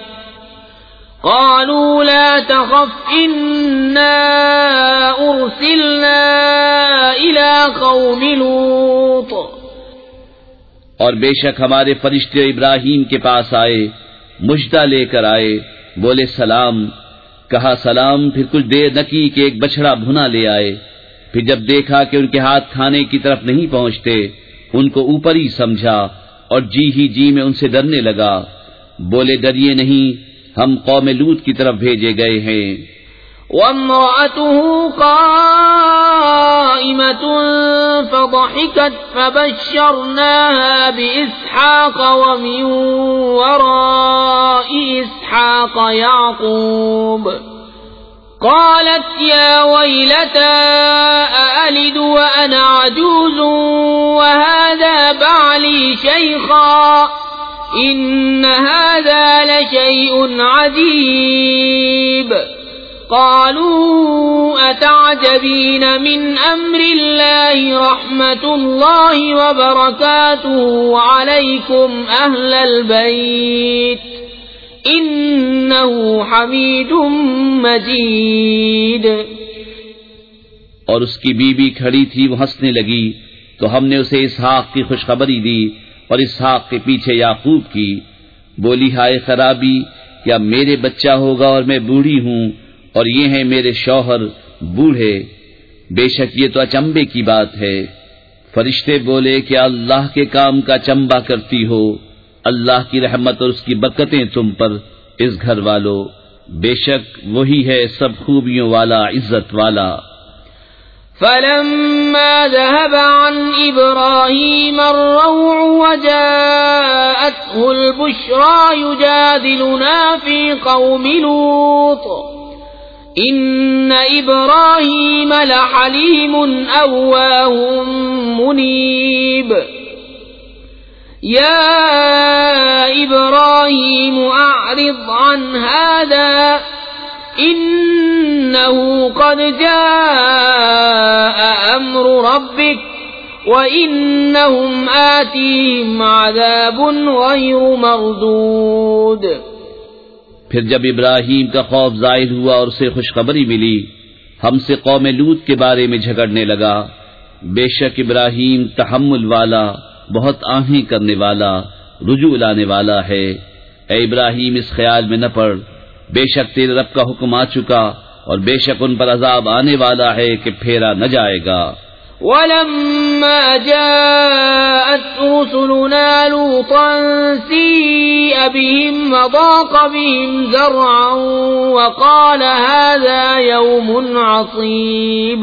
قالوا لا تخف إنا أرسلنا إلى قوم لوط۔ اور بے شک ہمارے فرشتے ابراہیم کے پاس آئے، مژدہ لے کر آئے، بولے سلام، کہا سلام، پھر کچھ دیر نہ کی کہ ایک بچڑا بھنا لے آئے، پھر جب دیکھا کہ ان کے ہاتھ کھانے کی طرف نہیں پہنچتے ان کو اوپر ہی سمجھا اور جی ہی جی میں ان سے ڈرنے لگا، بولے ڈریے نہیں، ہم قوم لوط کی طرف بھیجے گئے ہیں۔ وَامْرَأَتُهُ قَائِمَةٌ فَضَحِكَتْ فَبَشَّرْنَاهَا بِإِسْحَاقَ وَمِن وَرَاءِ إِسْحَاقَ يَعْقُوبَ قالت يا ويلتى أألد وأنا عجوز وهذا بعلي شيخا إن هذا لشيء عجيب قالوا أتعجبين من أمر الله رحمة الله وبركاته عليكم أهل البيت إنه حميد مجيد. اور اس کی بیوی کھڑی تھی، وہ ہنسنے لگی تو ہم نے اسے اسحاق کی خوشخبری دی اور اسحاق کے پیچھے یعقوب کی. بولی ہائے خرابی، کیا میرے بچہ ہوگا اور میں بوڑھی ہوں اور یہ ہیں میرے شوہر بوڑھے؟ بے شک یہ تو اچنبے کی بات ہے. فرشتے بولے کہ اللہ کے کام کا چنبا کرتی ہو، اللہ کی رحمت اور اس کی برکتیں تم پر اس گھر والو، بے شک وہی ہے سب خوبیوں والا، عزت والا. فلما ذهب عن إبراهيم الروع وجاءته البشرى يجادلنا في قوم لوط إن إبراهيم لحليم أواه منيب. يا إبراهيم أعرض عن هذا إنه قد جاء أمر ربك وإنهم آتيهم عذاب غير مردود. پھر جب ابراہیم کا خوف ظاہر ہوا اور اسے خوشخبری ملی، ہم سے قوم لوط کے بارے میں جھگڑنے لگا. بے شک ابراہیم تحمل والا، بہت آہیں کرنے والا، رجوع لانے والا ہے. اے ابراہیم اس خیال میں نہ پڑ، بے شک تیرے رب کا حکم آ چکا اور بے شک ان پر عذاب آنے والا ہے کہ پھیرا نہ جائے گا. وَلَمَّا جَاءَتْ رُسُلُنَا لُوطًا سِيءَ بِهِمْ وَضَاقَ بِهِمْ ذَرْعًا وَقَالَ هَذَا يَوْمٌ عَصِيبٌ.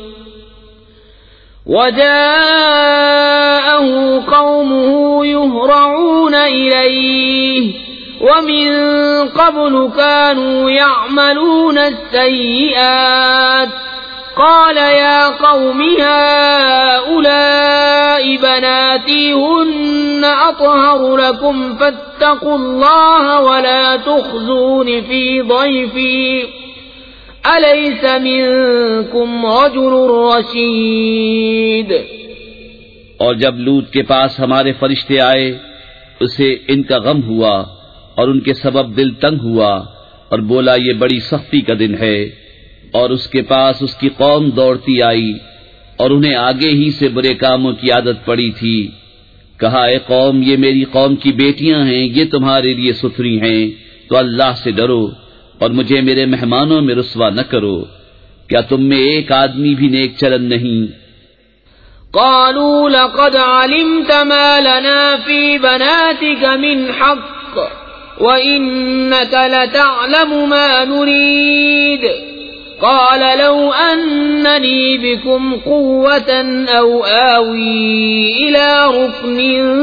وَجَاءَهُ قَوْمُهُ يُهْرَعُونَ إِلَيْهِ وَمِن قَبْلُ كَانُوا يَعْمَلُونَ السَّيِّئَاتِ قَالَ يَا قَوْمِ هَؤُلَاءِ بَنَاتِي هُنَّ أَطْهَرُ لَكُمْ فَاتَّقُوا اللَّهَ وَلَا تُخْزُونِ فِي ضَيْفِي أَلَيْسَ مِنكُمْ رَجُلٌ رَشِيدٌ. اور جب لوط کے پاس ہمارے فرشتے آئے، اسے ان کا غم ہوا اور ان کے سبب دل تنگ ہوا اور بولا یہ بڑی سختی کا دن ہے. اور اس کے پاس اس کی قوم دوڑتی آئی اور انہیں آگے ہی سے برے کاموں کی عادت پڑی تھی. کہا اے قوم، یہ میری قوم کی بیٹیاں ہیں، یہ تمہارے لیے ستھری ہیں، تو اللہ سے ڈرو اور مجھے میرے مہمانوں میں رسوا نہ کرو. کیا تم میں ایک آدمی بھی نیک چلن نہیں؟ قالوا لقد علمت ما لنا في بناتك من حق وإنك لتعلم ما نريد. قال لو أنني بكم قوة أو آوي إلى ركن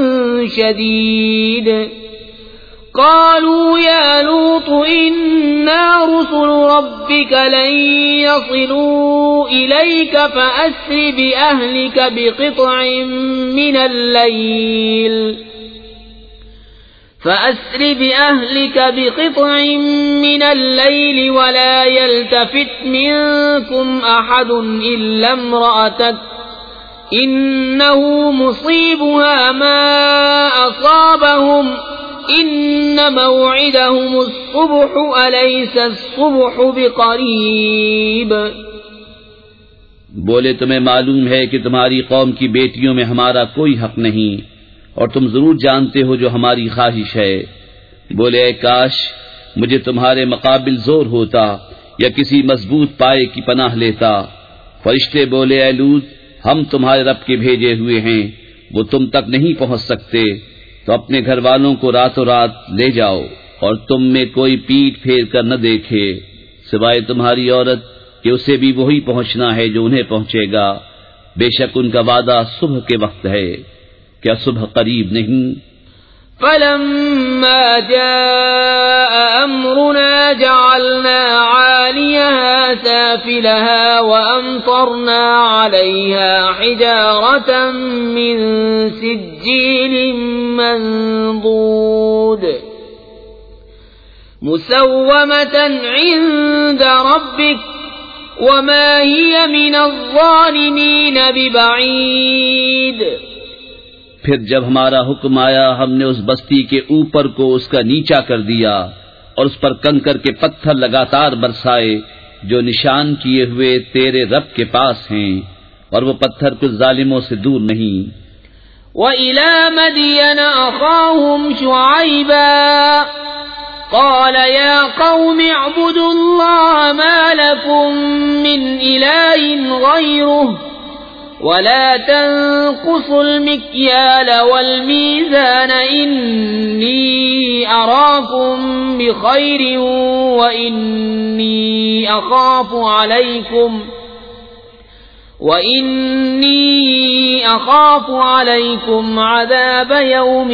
شديد. قالوا يا لوط إنا رسل ربك لن يصلوا إليك فأسر بأهلك بقطع من الليل ولا يلتفت منكم أحد إلا امرأتك إنه مصيبها ما أصابهم إن موعدهم الصبح أليس الصبح بقريب. بولے تمہیں معلوم ہے کہ تمہاری قوم کی بیٹیوں میں ہمارا کوئی حق نہیں اور تم ضرور جانتے ہو جو ہماری خواہش ہے. بولے اے کاش مجھے تمہارے مقابل زور ہوتا یا کسی مضبوط پائے کی پناہ لیتا. فرشتے بولے اے لوط، ہم تمہارے رب کے بھیجے ہوئے ہیں، وہ تم تک نہیں پہنچ سکتے، تو اپنے گھر والوں کو راتوں رات لے جاؤ اور تم میں کوئی پیٹ پھیر کر نہ دیکھے سوائے تمہاری عورت کہ اسے بھی وہی پہنچنا ہے جو انہیں پہنچے گا. بے شک ان کا وعدہ صبح کے وقت ہے، کیا صبح قریب نہیں؟ فلما جاء أمرنا جعلنا عاليها سافلها وأمطرنا عليها حجارة من سجيل منضود مسومة عند ربك وما هي من الظالمين ببعيد. پھر جب ہمارا حکم آیا ہم نے اس بستی کے اوپر کو اس کا نیچا کر دیا اور اس پر کنکر کے پتھر لگاتار برسائے جو نشان کیے ہوئے تیرے رب کے پاس ہیں اور وہ پتھر کچھ ظالموں سے دور نہیں. وَإِلَى مَدْيَنَ أَخَاهُمْ شُعَيْبًا قَالَ يَا قَوْمِ اعْبُدُوا اللَّهَ مَا لَكُمْ مِنْ إِلَٰهٍ غَيْرُهُ ولا تنقصوا المكيال والميزان إني أراكم بخير وإني أخاف عليكم عذاب يوم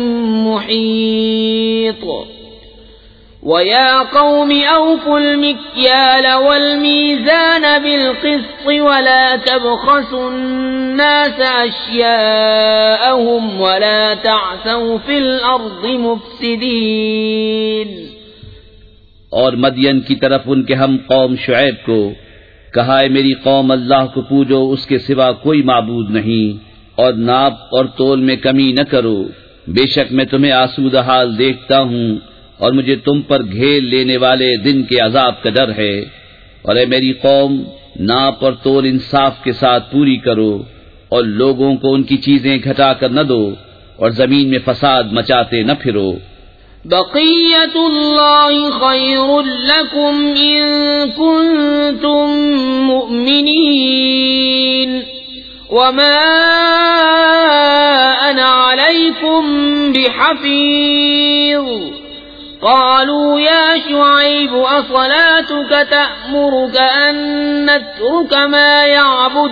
محيط. وَيَا قَوْمِ أَوْفُوا الْمِكْيَالَ وَالْمِيزَانَ بِالْقِسْطِ وَلَا تَبْخَسُوا النَّاسَ أَشْيَاءَهُمْ وَلَا تَعْثَوْا فِي الْأَرْضِ مُفْسِدِينَ. اور مدین کی طرف ان کے ہم قوم شعیب کو کہا ہے میری قوم اللہ کو پوجو اس کے سوا کوئی معبود نہیں اور ناپ اور تول میں کمی نہ کرو بے شک میں تمہیں آسودہ حال دیکھتا ہوں اور مجھے تم پر گھیر لینے والے دن کے عذاب کا ڈر ہے. اور اے میری قوم ناپ اور تول انصاف کے ساتھ پوری کرو اور لوگوں کو ان کی چیزیں گھٹا کر نہ دو اور زمین میں فساد مچاتے نہ پھرو. بقیت اللہ خیر لکم ان کنتم مؤمنین وما انا علیکم بحفیظ. قالوا يا شعيب أصلاتك تأمرك أن نترك ما يعبد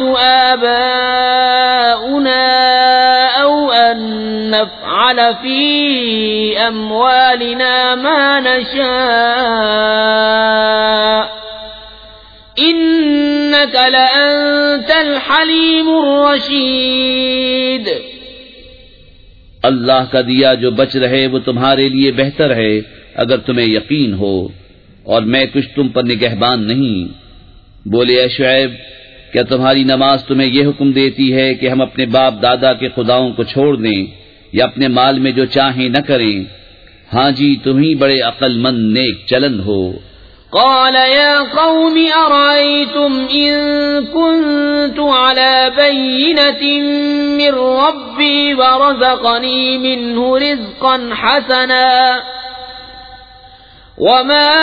آباؤنا أو أن نفعل في أموالنا ما نشاء إنك لأنت الحليم الرشيد. اللہ کا دیا جو بچ رہے وہ تمہارے لیے بہتر ہے اگر تمہیں یقین ہو اور میں کچھ تم پر نگہبان نہیں. بولے اے شعیب کیا تمہاری نماز تمہیں یہ حکم دیتی ہے کہ ہم اپنے باپ دادا کے خداؤں کو چھوڑ دیں یا اپنے مال میں جو چاہیں نہ کریں؟ ہاں جی تم ہی بڑے عقل مند نیک چلند ہو. قال يا قوم أرأيتم إن كنت على بينة من ربي ورزقني منه رزقا حسنا وما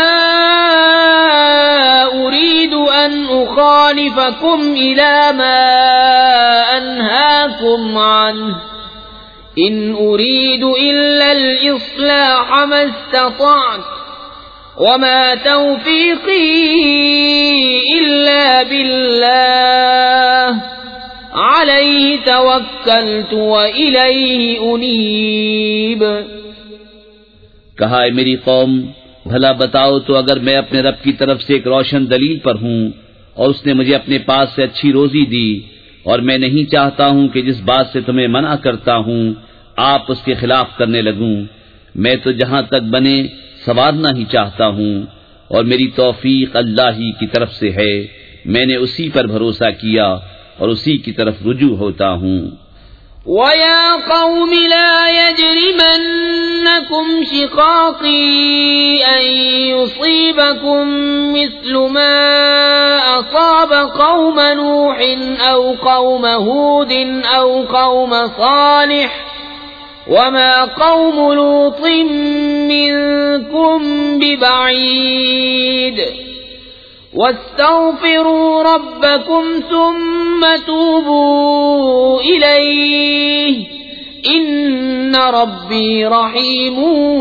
أريد أن أخالفكم إلى ما أنهاكم عنه إن أريد إلا الإصلاح ما استطعت وما توفيقي إلا بالله عليه توكلت وإليه أنيب. کہا اے میری قوم بھلا بتاؤ تو اگر میں اپنے رب کی طرف سے ایک روشن دلیل پر ہوں اور اس نے مجھے اپنے پاس سے اچھی روزی دی اور میں نہیں چاہتا ہوں کہ جس بات سے تمہیں منع کرتا ہوں آپ اس کے خلاف کرنے لگوں. میں تو جہاں تک بنے سنوارنا ہی چاہتا ہوں اور میری توفیق اللہ ہی کی طرف سے ہے. میں نے اسی پر بھروسہ کیا اور اسی کی طرف رجوع ہوتا ہوں. وَيَا قَوْمِ لَا يَجْرِمَنَّكُمْ شِقَاقِي أَن يُصِيبَكُم مِّثْلُ مَا أَصَابَ قَوْمَ نُوحٍ أَوْ قَوْمَ هُودٍ أَوْ قَوْمَ صَالِحٍ وَمَا قَوْمُ لُوطٍ مِّنكُمْ بِبَعِيدٍ وَاسْتَغْفِرُوا رَبَّكُمْ ثُمَّ تُوبُوا إِلَيْهِ إِنَّ رَبِّي رَحِيمٌ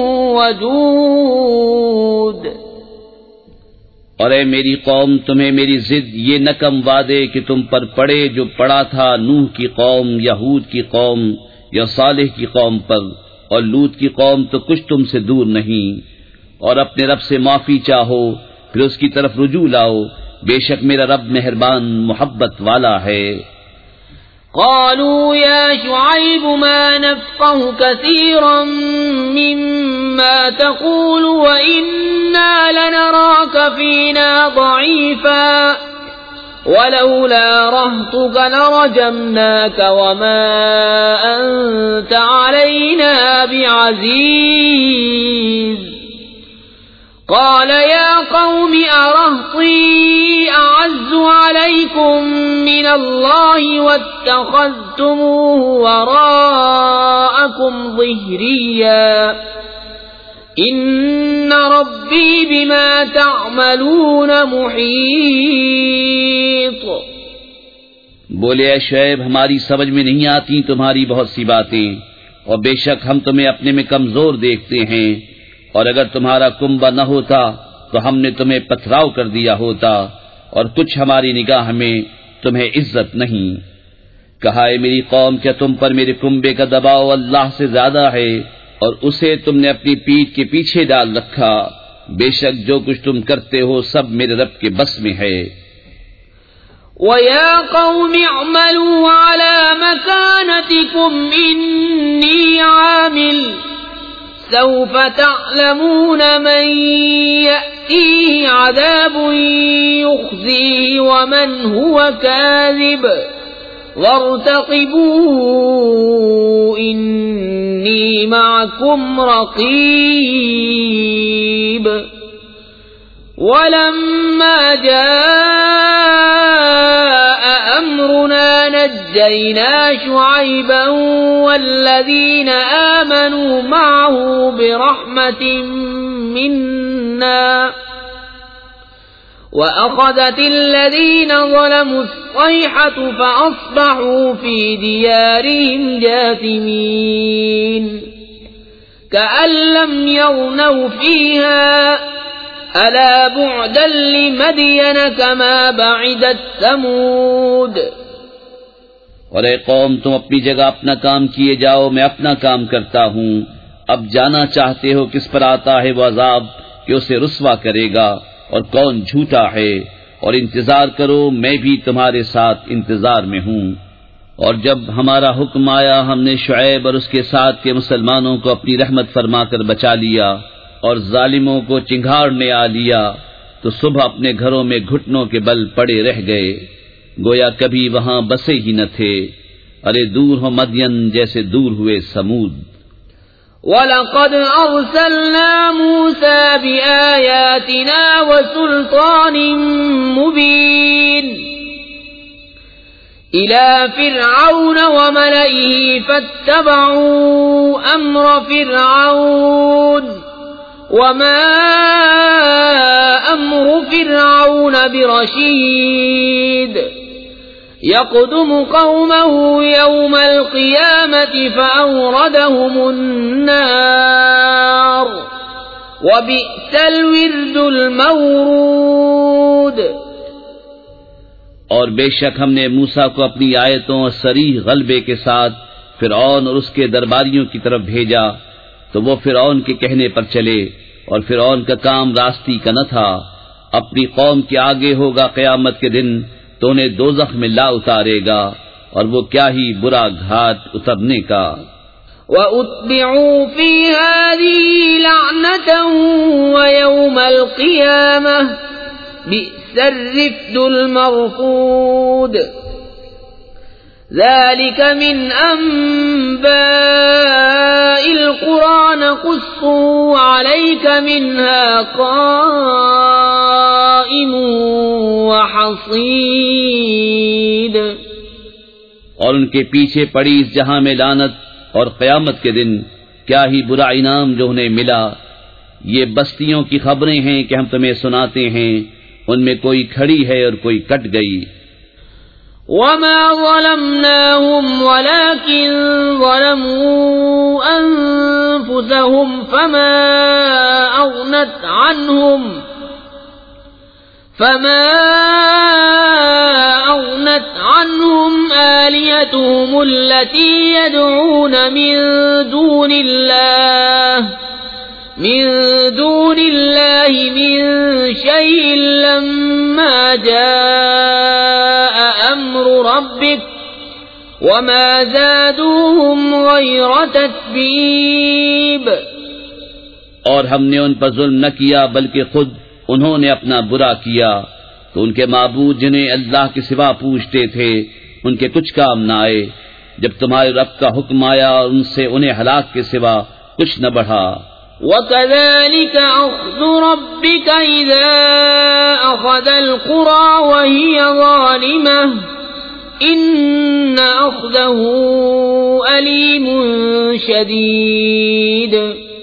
وَدُودٌ. اور اے میری قوم تمہیں میری ضد یہ نہ کم وعدے کہ تم پر پڑے جو پڑا تھا نوح کی قوم یا ہود کی قوم یا صالح کی قوم پر اور لوط کی قوم تو کچھ تم سے دور نہیں، اور اپنے رب سے معافی چاہو، پھر اس کی طرف رجوع لاؤ، بے شک میرا رب مہربان محبت والا ہے۔ قالوا يا شعيب ما نفقه كثيرا مما تقول وإنا لنراك فينا ضعيفا ولولا رهطك لرجمناك وما أنت علينا بعزيز قال يا قوم أرهطي أعز عليكم من الله واتخذتموه وراءكم ظهريا إن ربي بما تعملون محيط۔ بولے اے شعیب، ہماری سمجھ میں نہیں آتی تمہاری بہت سی باتیں، اور بے شک ہم تمہیں اپنے میں کمزور دیکھتے ہیں، اور اگر تمہارا کنبہ نہ ہوتا تو ہم نے تمہیں پتھراؤ کر دیا ہوتا، اور کچھ ہماری نگاہ میں تمہیں عزت نہیں۔ کہا اے میری قوم، کیا تم پر میرے کنبے کا دباؤ اللہ سے زیادہ ہے، اور اسے تم نے اپنی پیٹھ کے پیچھے ڈال رکھا؟ بے شک جو کچھ تم کرتے ہو سب میرے رب کے بس میں ہے۔ وَيَا قَوْمِ اعْمَلُوا عَلَى مَكَانَتِكُمْ إِنِّي عَامِلٌ سوف تعلمون من يأتيه عذاب يخزيه ومن هو كاذب وارتقبوا إني معكم رقيب۔ ولما جاء أمرنا نجينا شعيبا والذين آمنوا معه برحمة منا وأخذت الذين ظلموا الصيحة فأصبحوا في ديارهم جاثمين كأن لم يغنوا فيها ألا بعدا لمدين كما بعدت ثمود۔ اور اے قوم، تم اپنی جگہ اپنا کام کیے جاؤ، میں اپنا کام کرتا ہوں۔ اب جانا چاہتے ہو کس پر آتا ہے وہ عذاب کہ اسے رسوا کرے گا، اور کون جھوٹا ہے، اور انتظار کرو میں بھی تمہارے ساتھ انتظار میں ہوں۔ اور جب ہمارا حکم آیا ہم نے شعیب اور اس کے ساتھ کے مسلمانوں کو اپنی رحمت فرما کر بچا لیا، اور ظالموں کو چنگھاڑنے آ لیا، تو صبح اپنے گھروں میں گھٹنوں کے بل پڑے رہ گئے، گویا کبھی وہاں بسے ہی نہ تھے۔ ارے دور ہو مدین جیسے دور ہوئے سمود۔ وَلَقَدْ أَرْسَلْنَا مُوسَى بِآيَاتِنَا وَسُلْطَانٍ مُبِينٍ إِلَى فِرْعَوْنَ وَمَلَئِهِ فَاتَّبَعُوا أَمْرَ فِرْعَوْنَ وَمَا أَمْرُ فِرْعَوْنَ بِرَشِيدٍ يَقْدُمُ قَوْمَهُ يَوْمَ الْقِيَامَةِ فَأَوْرَدَهُمُ النَّارَ وَبِئْسَ الْوِرْدُ الْمَوْرُودُ۔ اور بے شک ہم نے موسیٰ کو اپنی آیتوں اور صریح غلبے کے ساتھ فرعون اور اس کے درباریوں کی طرف بھیجا، تو وہ فرعون کے کہنے پر چلے، اور فرعون کا کام راستی کا نہ تھا۔ اپنی قوم کے آگے ہوگا قیامت کے دن تو انہیں دوزخ میں لا اتارے گا، اور وہ کیا ہی برا گھاٹ اترنے کا۔ وَأُتْبِعُوا فِي هَذِهِ لَعْنَةً وَيَوْمَ الْقِيَامَةِ بِئْسَ الرِّفْدُ الْمَرْفُودُ۔ ذَلِكَ مِنْ أَنْبَاءِ الْقُرَى نَقُصُّهُ عَلَيْكَ مِنْهَا قَائِمٌ وَحَصِيدٌ۔ اور ان کے پیچھے پڑی اس جہاں میں لعنت، اور قیامت کے دن کیا ہی برا انعام جو انہیں ملا۔ یہ بستیوں کی خبریں ہیں کہ ہم تمہیں سناتے ہیں، ان میں کوئی کھڑی ہے اور کوئی کٹ گئی۔ وَمَا ظَلَمْنَاهُمْ وَلَكِنْ ظَلَمُوا أَنفُسَهُمْ فَمَا أَغْنَتْ عَنْهُمْ آلهتهم التي يدعون من دون الله من شيء لما جاء أمر ربك وما زادوهم غير تتبيب. اور ہم نے ان پر ظلم نہ کیا بلکہ خود انہوں نے اپنا برا کیا، تو ان کے معبود جنہیں اللہ کے سوا پوجتے تھے ان کے کچھ کام نہ آئے جب تمہارے رب کا حکم آیا، اور ان سے انہیں ہلاک کے سوا کچھ نہ بڑھا. وَكَذَلِكَ أَخْذُ رَبِّكَ إِذَا أَخَذَ الْقُرَى وَهِيَ ظَالِمَةٌ إِنَّ أَخْذَهُ أَلِيمٌ شَدِيدٌ.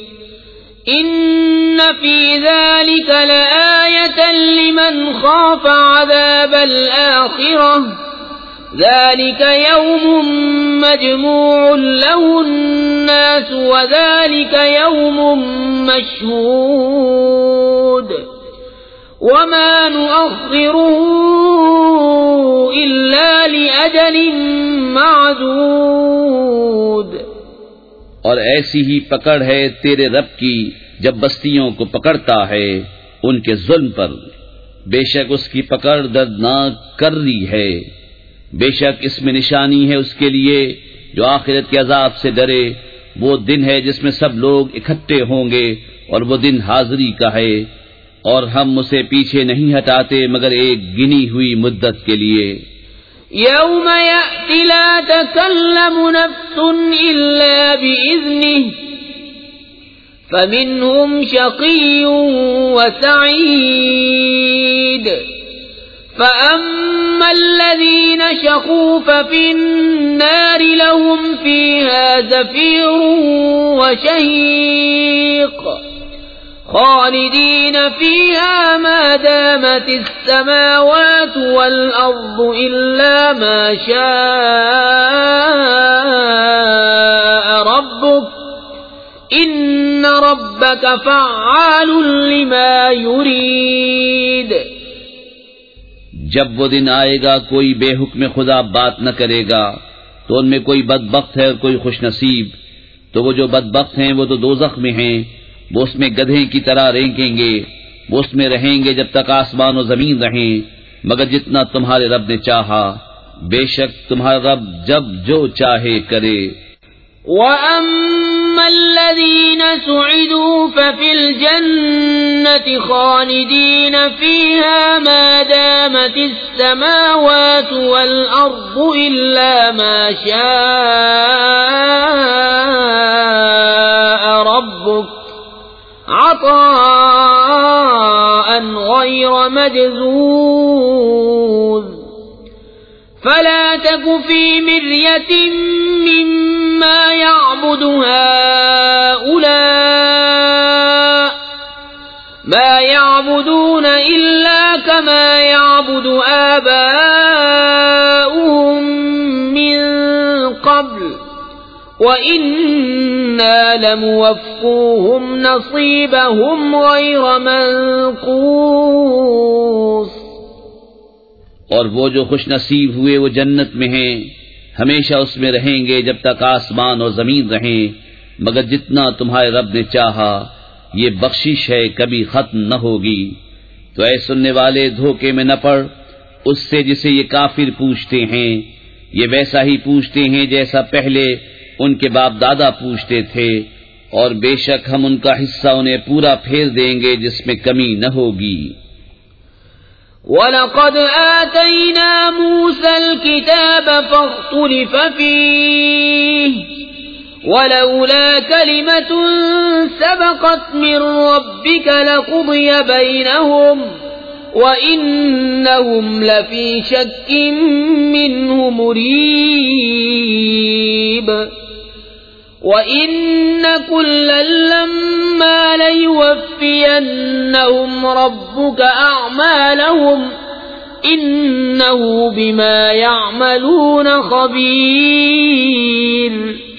إِنَّ فِي ذَلِكَ لَآيَةً لِمَنْ خَافَ عَذَابَ الْآخِرَةِ ذَلِكَ يَوْمٌ مَجْمُوعٌ لَهُ النَّاسُ وَذَلِكَ يَوْمٌ مَشْهُودٌ وَمَا نُؤَخِّرُهُ إِلَّا لِأَجَلٍ مَّعْدُودٍ. اور ایسی ہی پکڑ ہے تیرے رب کی جب بستیوں کو پکڑتا ہے ان کے ظلم پر، بے شک اس کی پکڑ دردناک کرری ہے. بے شک اس میں نشانی ہے اس کے لیے جو آخرت کے عذاب سے ڈرے. وہ دن ہے جس میں سب لوگ اکٹھے ہوں گے اور وہ دن حاضری کا ہے، اور ہم اسے پیچھے نہیں ہٹاتے مگر ایک گنی ہوئی مدت کے لیے. يوم يأتي لا تكلم نفس إلا بإذنه فمنهم شقي وسعيد. فأما الذين شقوا ففي النار لهم فيها زفير وشهيق خالدين فيها ما دامت السماوات والأرض إلا ما شاء ربك إن ربك فعال لما يريد. جب وہ دن آئے گا کوئی بے حکم خدا بات نہ کرے گا، تو ان میں کوئی بدبخت ہے اور کوئی خوش نصیب. تو وہ جو بدبخت ہیں وہ تو دوزخ میں ہیں، وہ اس میں گدھے کی طرح رینگیں گے، وہ اس میں رہیں گے جب تک آسمان و زمین رہیں، مگر جتنا تمہارے رب نے چاہا. بے شک تمہارا رب جب جو چاہے کرے. وَأَمَّا الَّذِينَ سُعِدُوا فَفِي الْجَنَّةِ خَالِدِينَ فِيهَا مَا دَامَتِ السَّمَاوَاتُ وَالْأَرْضُ إِلَّا مَا شَاءَ رَبُّكَ عَطَاءً غَيْرَ مَجْذُوذٍ. فَلَا تَكُ فِي مِرْيَةٍ مِّمَّا يَعْبُدُ هَؤُلَاءِ مَا يَعْبُدُونَ إِلَّا كَمَا يَعْبُدُ آبَاؤُهُم مِّن قَبْلُ وَإِنَّا لَمُوَفُّوهُمْ نَصِيبَهُمْ غَيْرَ مَنقُوصٍ. اور وہ جو خوش نصیب ہوئے وہ جنت میں ہیں، ہمیشہ اس میں رہیں گے جب تک آسمان اور زمین رہیں، مگر جتنا تمہارے رب نے چاہا. یہ بخشش ہے کبھی ختم نہ ہوگی. تو اے سننے والے دھوکے میں نہ پڑ اس سے جسے یہ کافر پوچھتے ہیں. یہ ویسا ہی پوچھتے ہیں جیسا پہلے ان کے باپ دادا پوچھتے تھے، اور بے شک ہم ان کا حصہ انہیں پورا پھیر دیں گے جس میں کمی نہ ہوگی. وَلَقَدْ آتَيْنَا مُوسَى الْكِتَابَ فَاخْتُلِفَ فِيهِ وَلَوْلَا كَلِمَةٌ سَبَقَتْ مِنْ رَبِّكَ لَقُضِيَ بَيْنَهُمْ وَإِنَّهُمْ لَفِي شَكٍّ مِّنْهُ مُرِيبٍ. وَإِنَّ كُلًّا لَّمَّا لَيُوَفِّيَنَّهُمْ رَبُّكَ أَعْمَالَهُمْ إِنَّهُ بِمَا يَعْمَلُونَ خَبِيرٌ.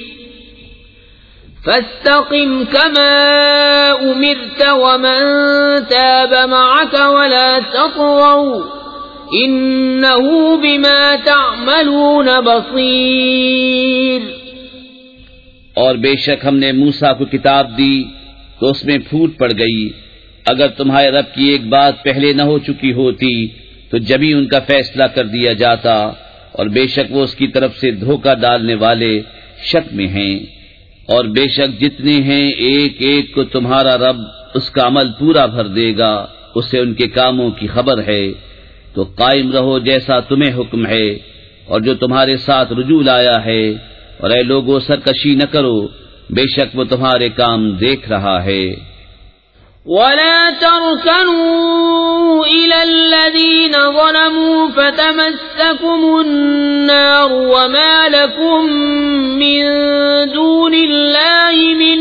فَاسْتَقِمْ كَمَا أُمِرْتَ وَمَن تَابَ مَعَكَ وَلَا تَطْغَوْا إنه بما تعملون بصير۔ اور بے شک ہم نے موسیٰ کو کتاب دی تو اس میں پھوٹ پڑ گئی، اگر تمہارے رب کی ایک بات پہلے نہ ہو چکی ہوتی تو جبھی ان کا فیصلہ کر دیا جاتا، اور بے شک وہ اس کی طرف سے دھوکہ ڈالنے والے شک میں ہیں۔ اور بے شک جتنے ہیں ایک ایک کو تمہارا رب اس کا عمل پورا بھر دے گا، اسے ان کے کاموں کی خبر ہے۔ تو قائم رہو جیسا تمہیں حکم ہے، اور جو تمہارے ساتھ رجوع لایا ہے، اور اے لوگو سرکشی نہ کرو، بے شک وہ تمہارے کام دیکھ رہا ہے۔ ولا تركنوا إلى الذين ظلموا فتمسكم النار وما لكم من دون الله من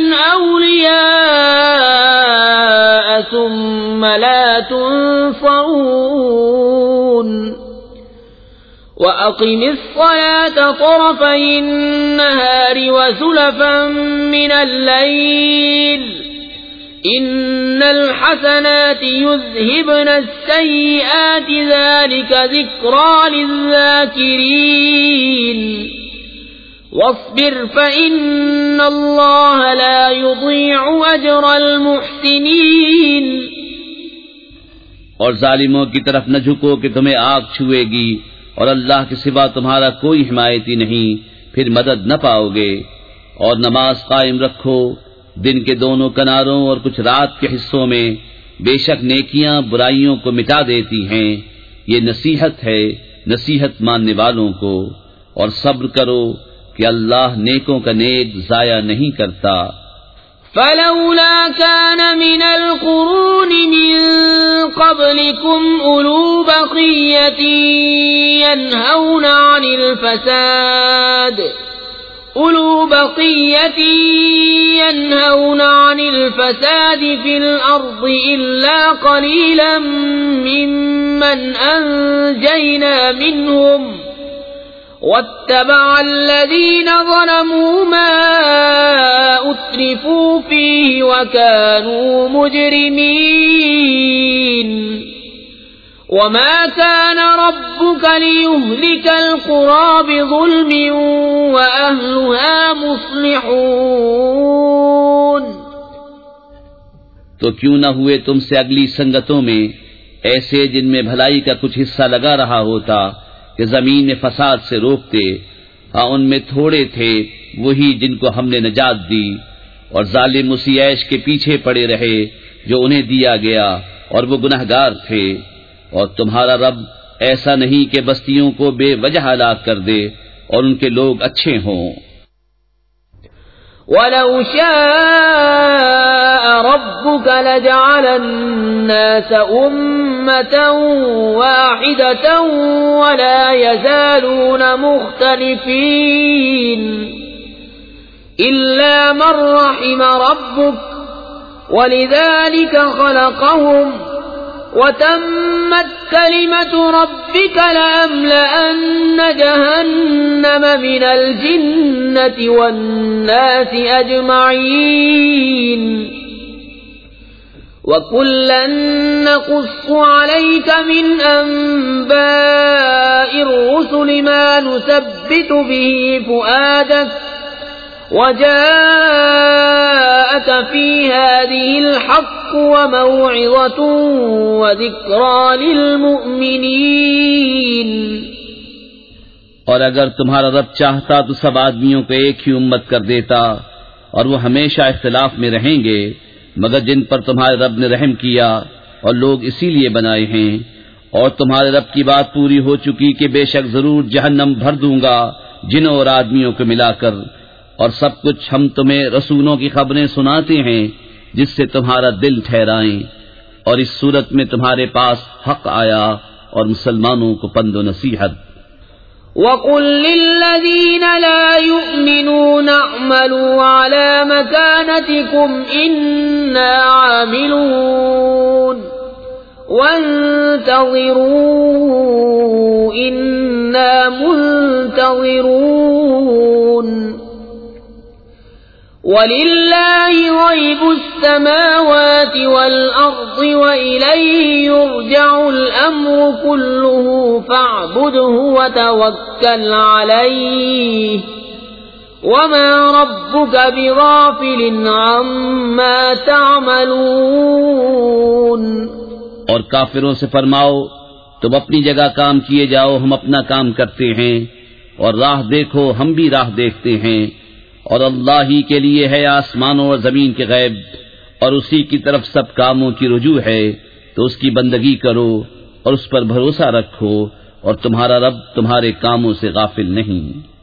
أولياء ثم لا تنصرون۔ وأقم الصلاة طرفي النهار وزلفا من الليل إن الحسنات يذهبن السيئات ذلك ذكرى للذاكرين واصبر فإن الله لا يضيع أجر المحسنين۔ اور ظالموں کی طرف نہ جھکو کہ تمہیں آگ چھوئے گی، اور اللہ کے سوا تمہارا کوئی حمایتی نہیں، پھر مدد نہ پاؤ گے۔ اور نماز قائم رکھو دن کے دونوں کناروں اور کچھ رات کے حصوں میں، بے شک نیکیاں برائیوں کو مٹا دیتی ہیں، یہ نصیحت ہے نصیحت ماننے والوں کو۔ اور صبر کرو کہ اللہ نیکوں کا نیک ضائع نہیں کرتا۔ فلولا كان من القرون من قبلكم أولو بقية ينهون عن الفساد في الأرض إلا قليلا ممن أنجينا منهم واتبع الذين ظلموا ما أترفوا فيه وكانوا مجرمين۔ وما كان ربك ليهلك القرى بظلم وأهلها مصلحون۔ تو کیوں نہ ہوئے تم سے اگلی سنگتوں میں ایسے جن میں بھلائی کا کچھ حصہ لگا رہا ہوتا کہ زمین میں فساد سے روکتے، ہاں ان میں تھوڑے تھے وہی جن کو ہم نے نجات دی، اور ظالم اسی عیش کے پیچھے پڑے رہے جو انہیں دیا گیا، اور وہ گنہگار تھے۔ اور تمہارا رب ایسا نہیں کہ بستیوں کو بے وجہ ہلاک کر دے اور ان کے لوگ اچھے ہوں۔ وَلَوْ شَاءَ رَبُّكَ لَجَعَلَ النَّاسَ أُمَّةً وَاحِدَةً وَلَا يَزَالُونَ مُخْتَلِفِينَ إِلَّا مَن رَّحِمَ رَبُّكَ وَلِذَلِكَ خَلَقَهُمْ وَتَمَّتْ كَلِمَةُ رَبِّكَ لَأَمْلَأَنَّ جَهَنَّمَ مِنَ الْجِنَّةِ وَالنَّاسِ أَجْمَعِينَ۔ وَكُلًّا نَّقُصُّ عَلَيْكَ مِنْ أَنبَاءِ الرُّسُلِ مَا نُثَبِّتُ بِهِ فُؤَادَكَ وَجَاءَكَ فِي هَٰذِهِ الْحَقُّ وَمَوْعِظَةٌ وَذِكْرَىٰ لِلْمُؤْمِنِينَ۔ اور اگر تمہارا رب چاہتا تو سب آدمیوں کو ایک ہی امت کر دیتا، اور وہ ہمیشہ اختلاف میں رہیں گے، مگر جن پر تمہارے رب نے رحم کیا اور لوگ اسی لیے بنائے ہیں۔ اور تمہارے رب کی بات پوری ہو چکی کہ بے شک ضرور جہنم بھر دوں گا جنوں اور آدمیوں کو ملا کر، اور سب کچھ ہم تمہیں رسولوں کی خبریں سناتے ہیں جس سے تمہارا دل ٹھہرائیں، اور اس صورت میں تمہارے پاس حق آیا اور مسلمانوں کو پند و نصیحت۔ وَقُل لِّلَّذِينَ لَا يُؤْمِنُونَ اعْمَلُوا عَلَىٰ مَكَانَتِكُمْ إِنَّا عَامِلُونَ وَانتَظِرُوا إِنَّا مُنتَظِرُونَ وَلِلَّهِ غَيْبُ السَّمَاوَاتِ وَالْأَرْضِ وَإِلَيْهِ يُرْجَعُ الْأَمْرُ كُلُّهُ فَاعْبُدْهُ وَتَوَكَّلْ عَلَيْهِ وَمَا رَبُّكَ بِغَافِلٍ عَمَّا تَعْمَلُونَ۔ اور کافروں سے فرماؤ تم اپنی جگہ کام کیے جاؤ، ہم اپنا کام کرتے ہیں، اور راہ دیکھو ہم بھی راہ دیکھتے ہیں، اور اللہ ہی کے لیے ہے آسمانوں اور زمین کے غیب، اور اسی کی طرف سب کاموں کی رجوع ہے، تو اس کی بندگی کرو اور اس پر بھروسہ رکھو، اور تمہارا رب تمہارے کاموں سے غافل نہیں۔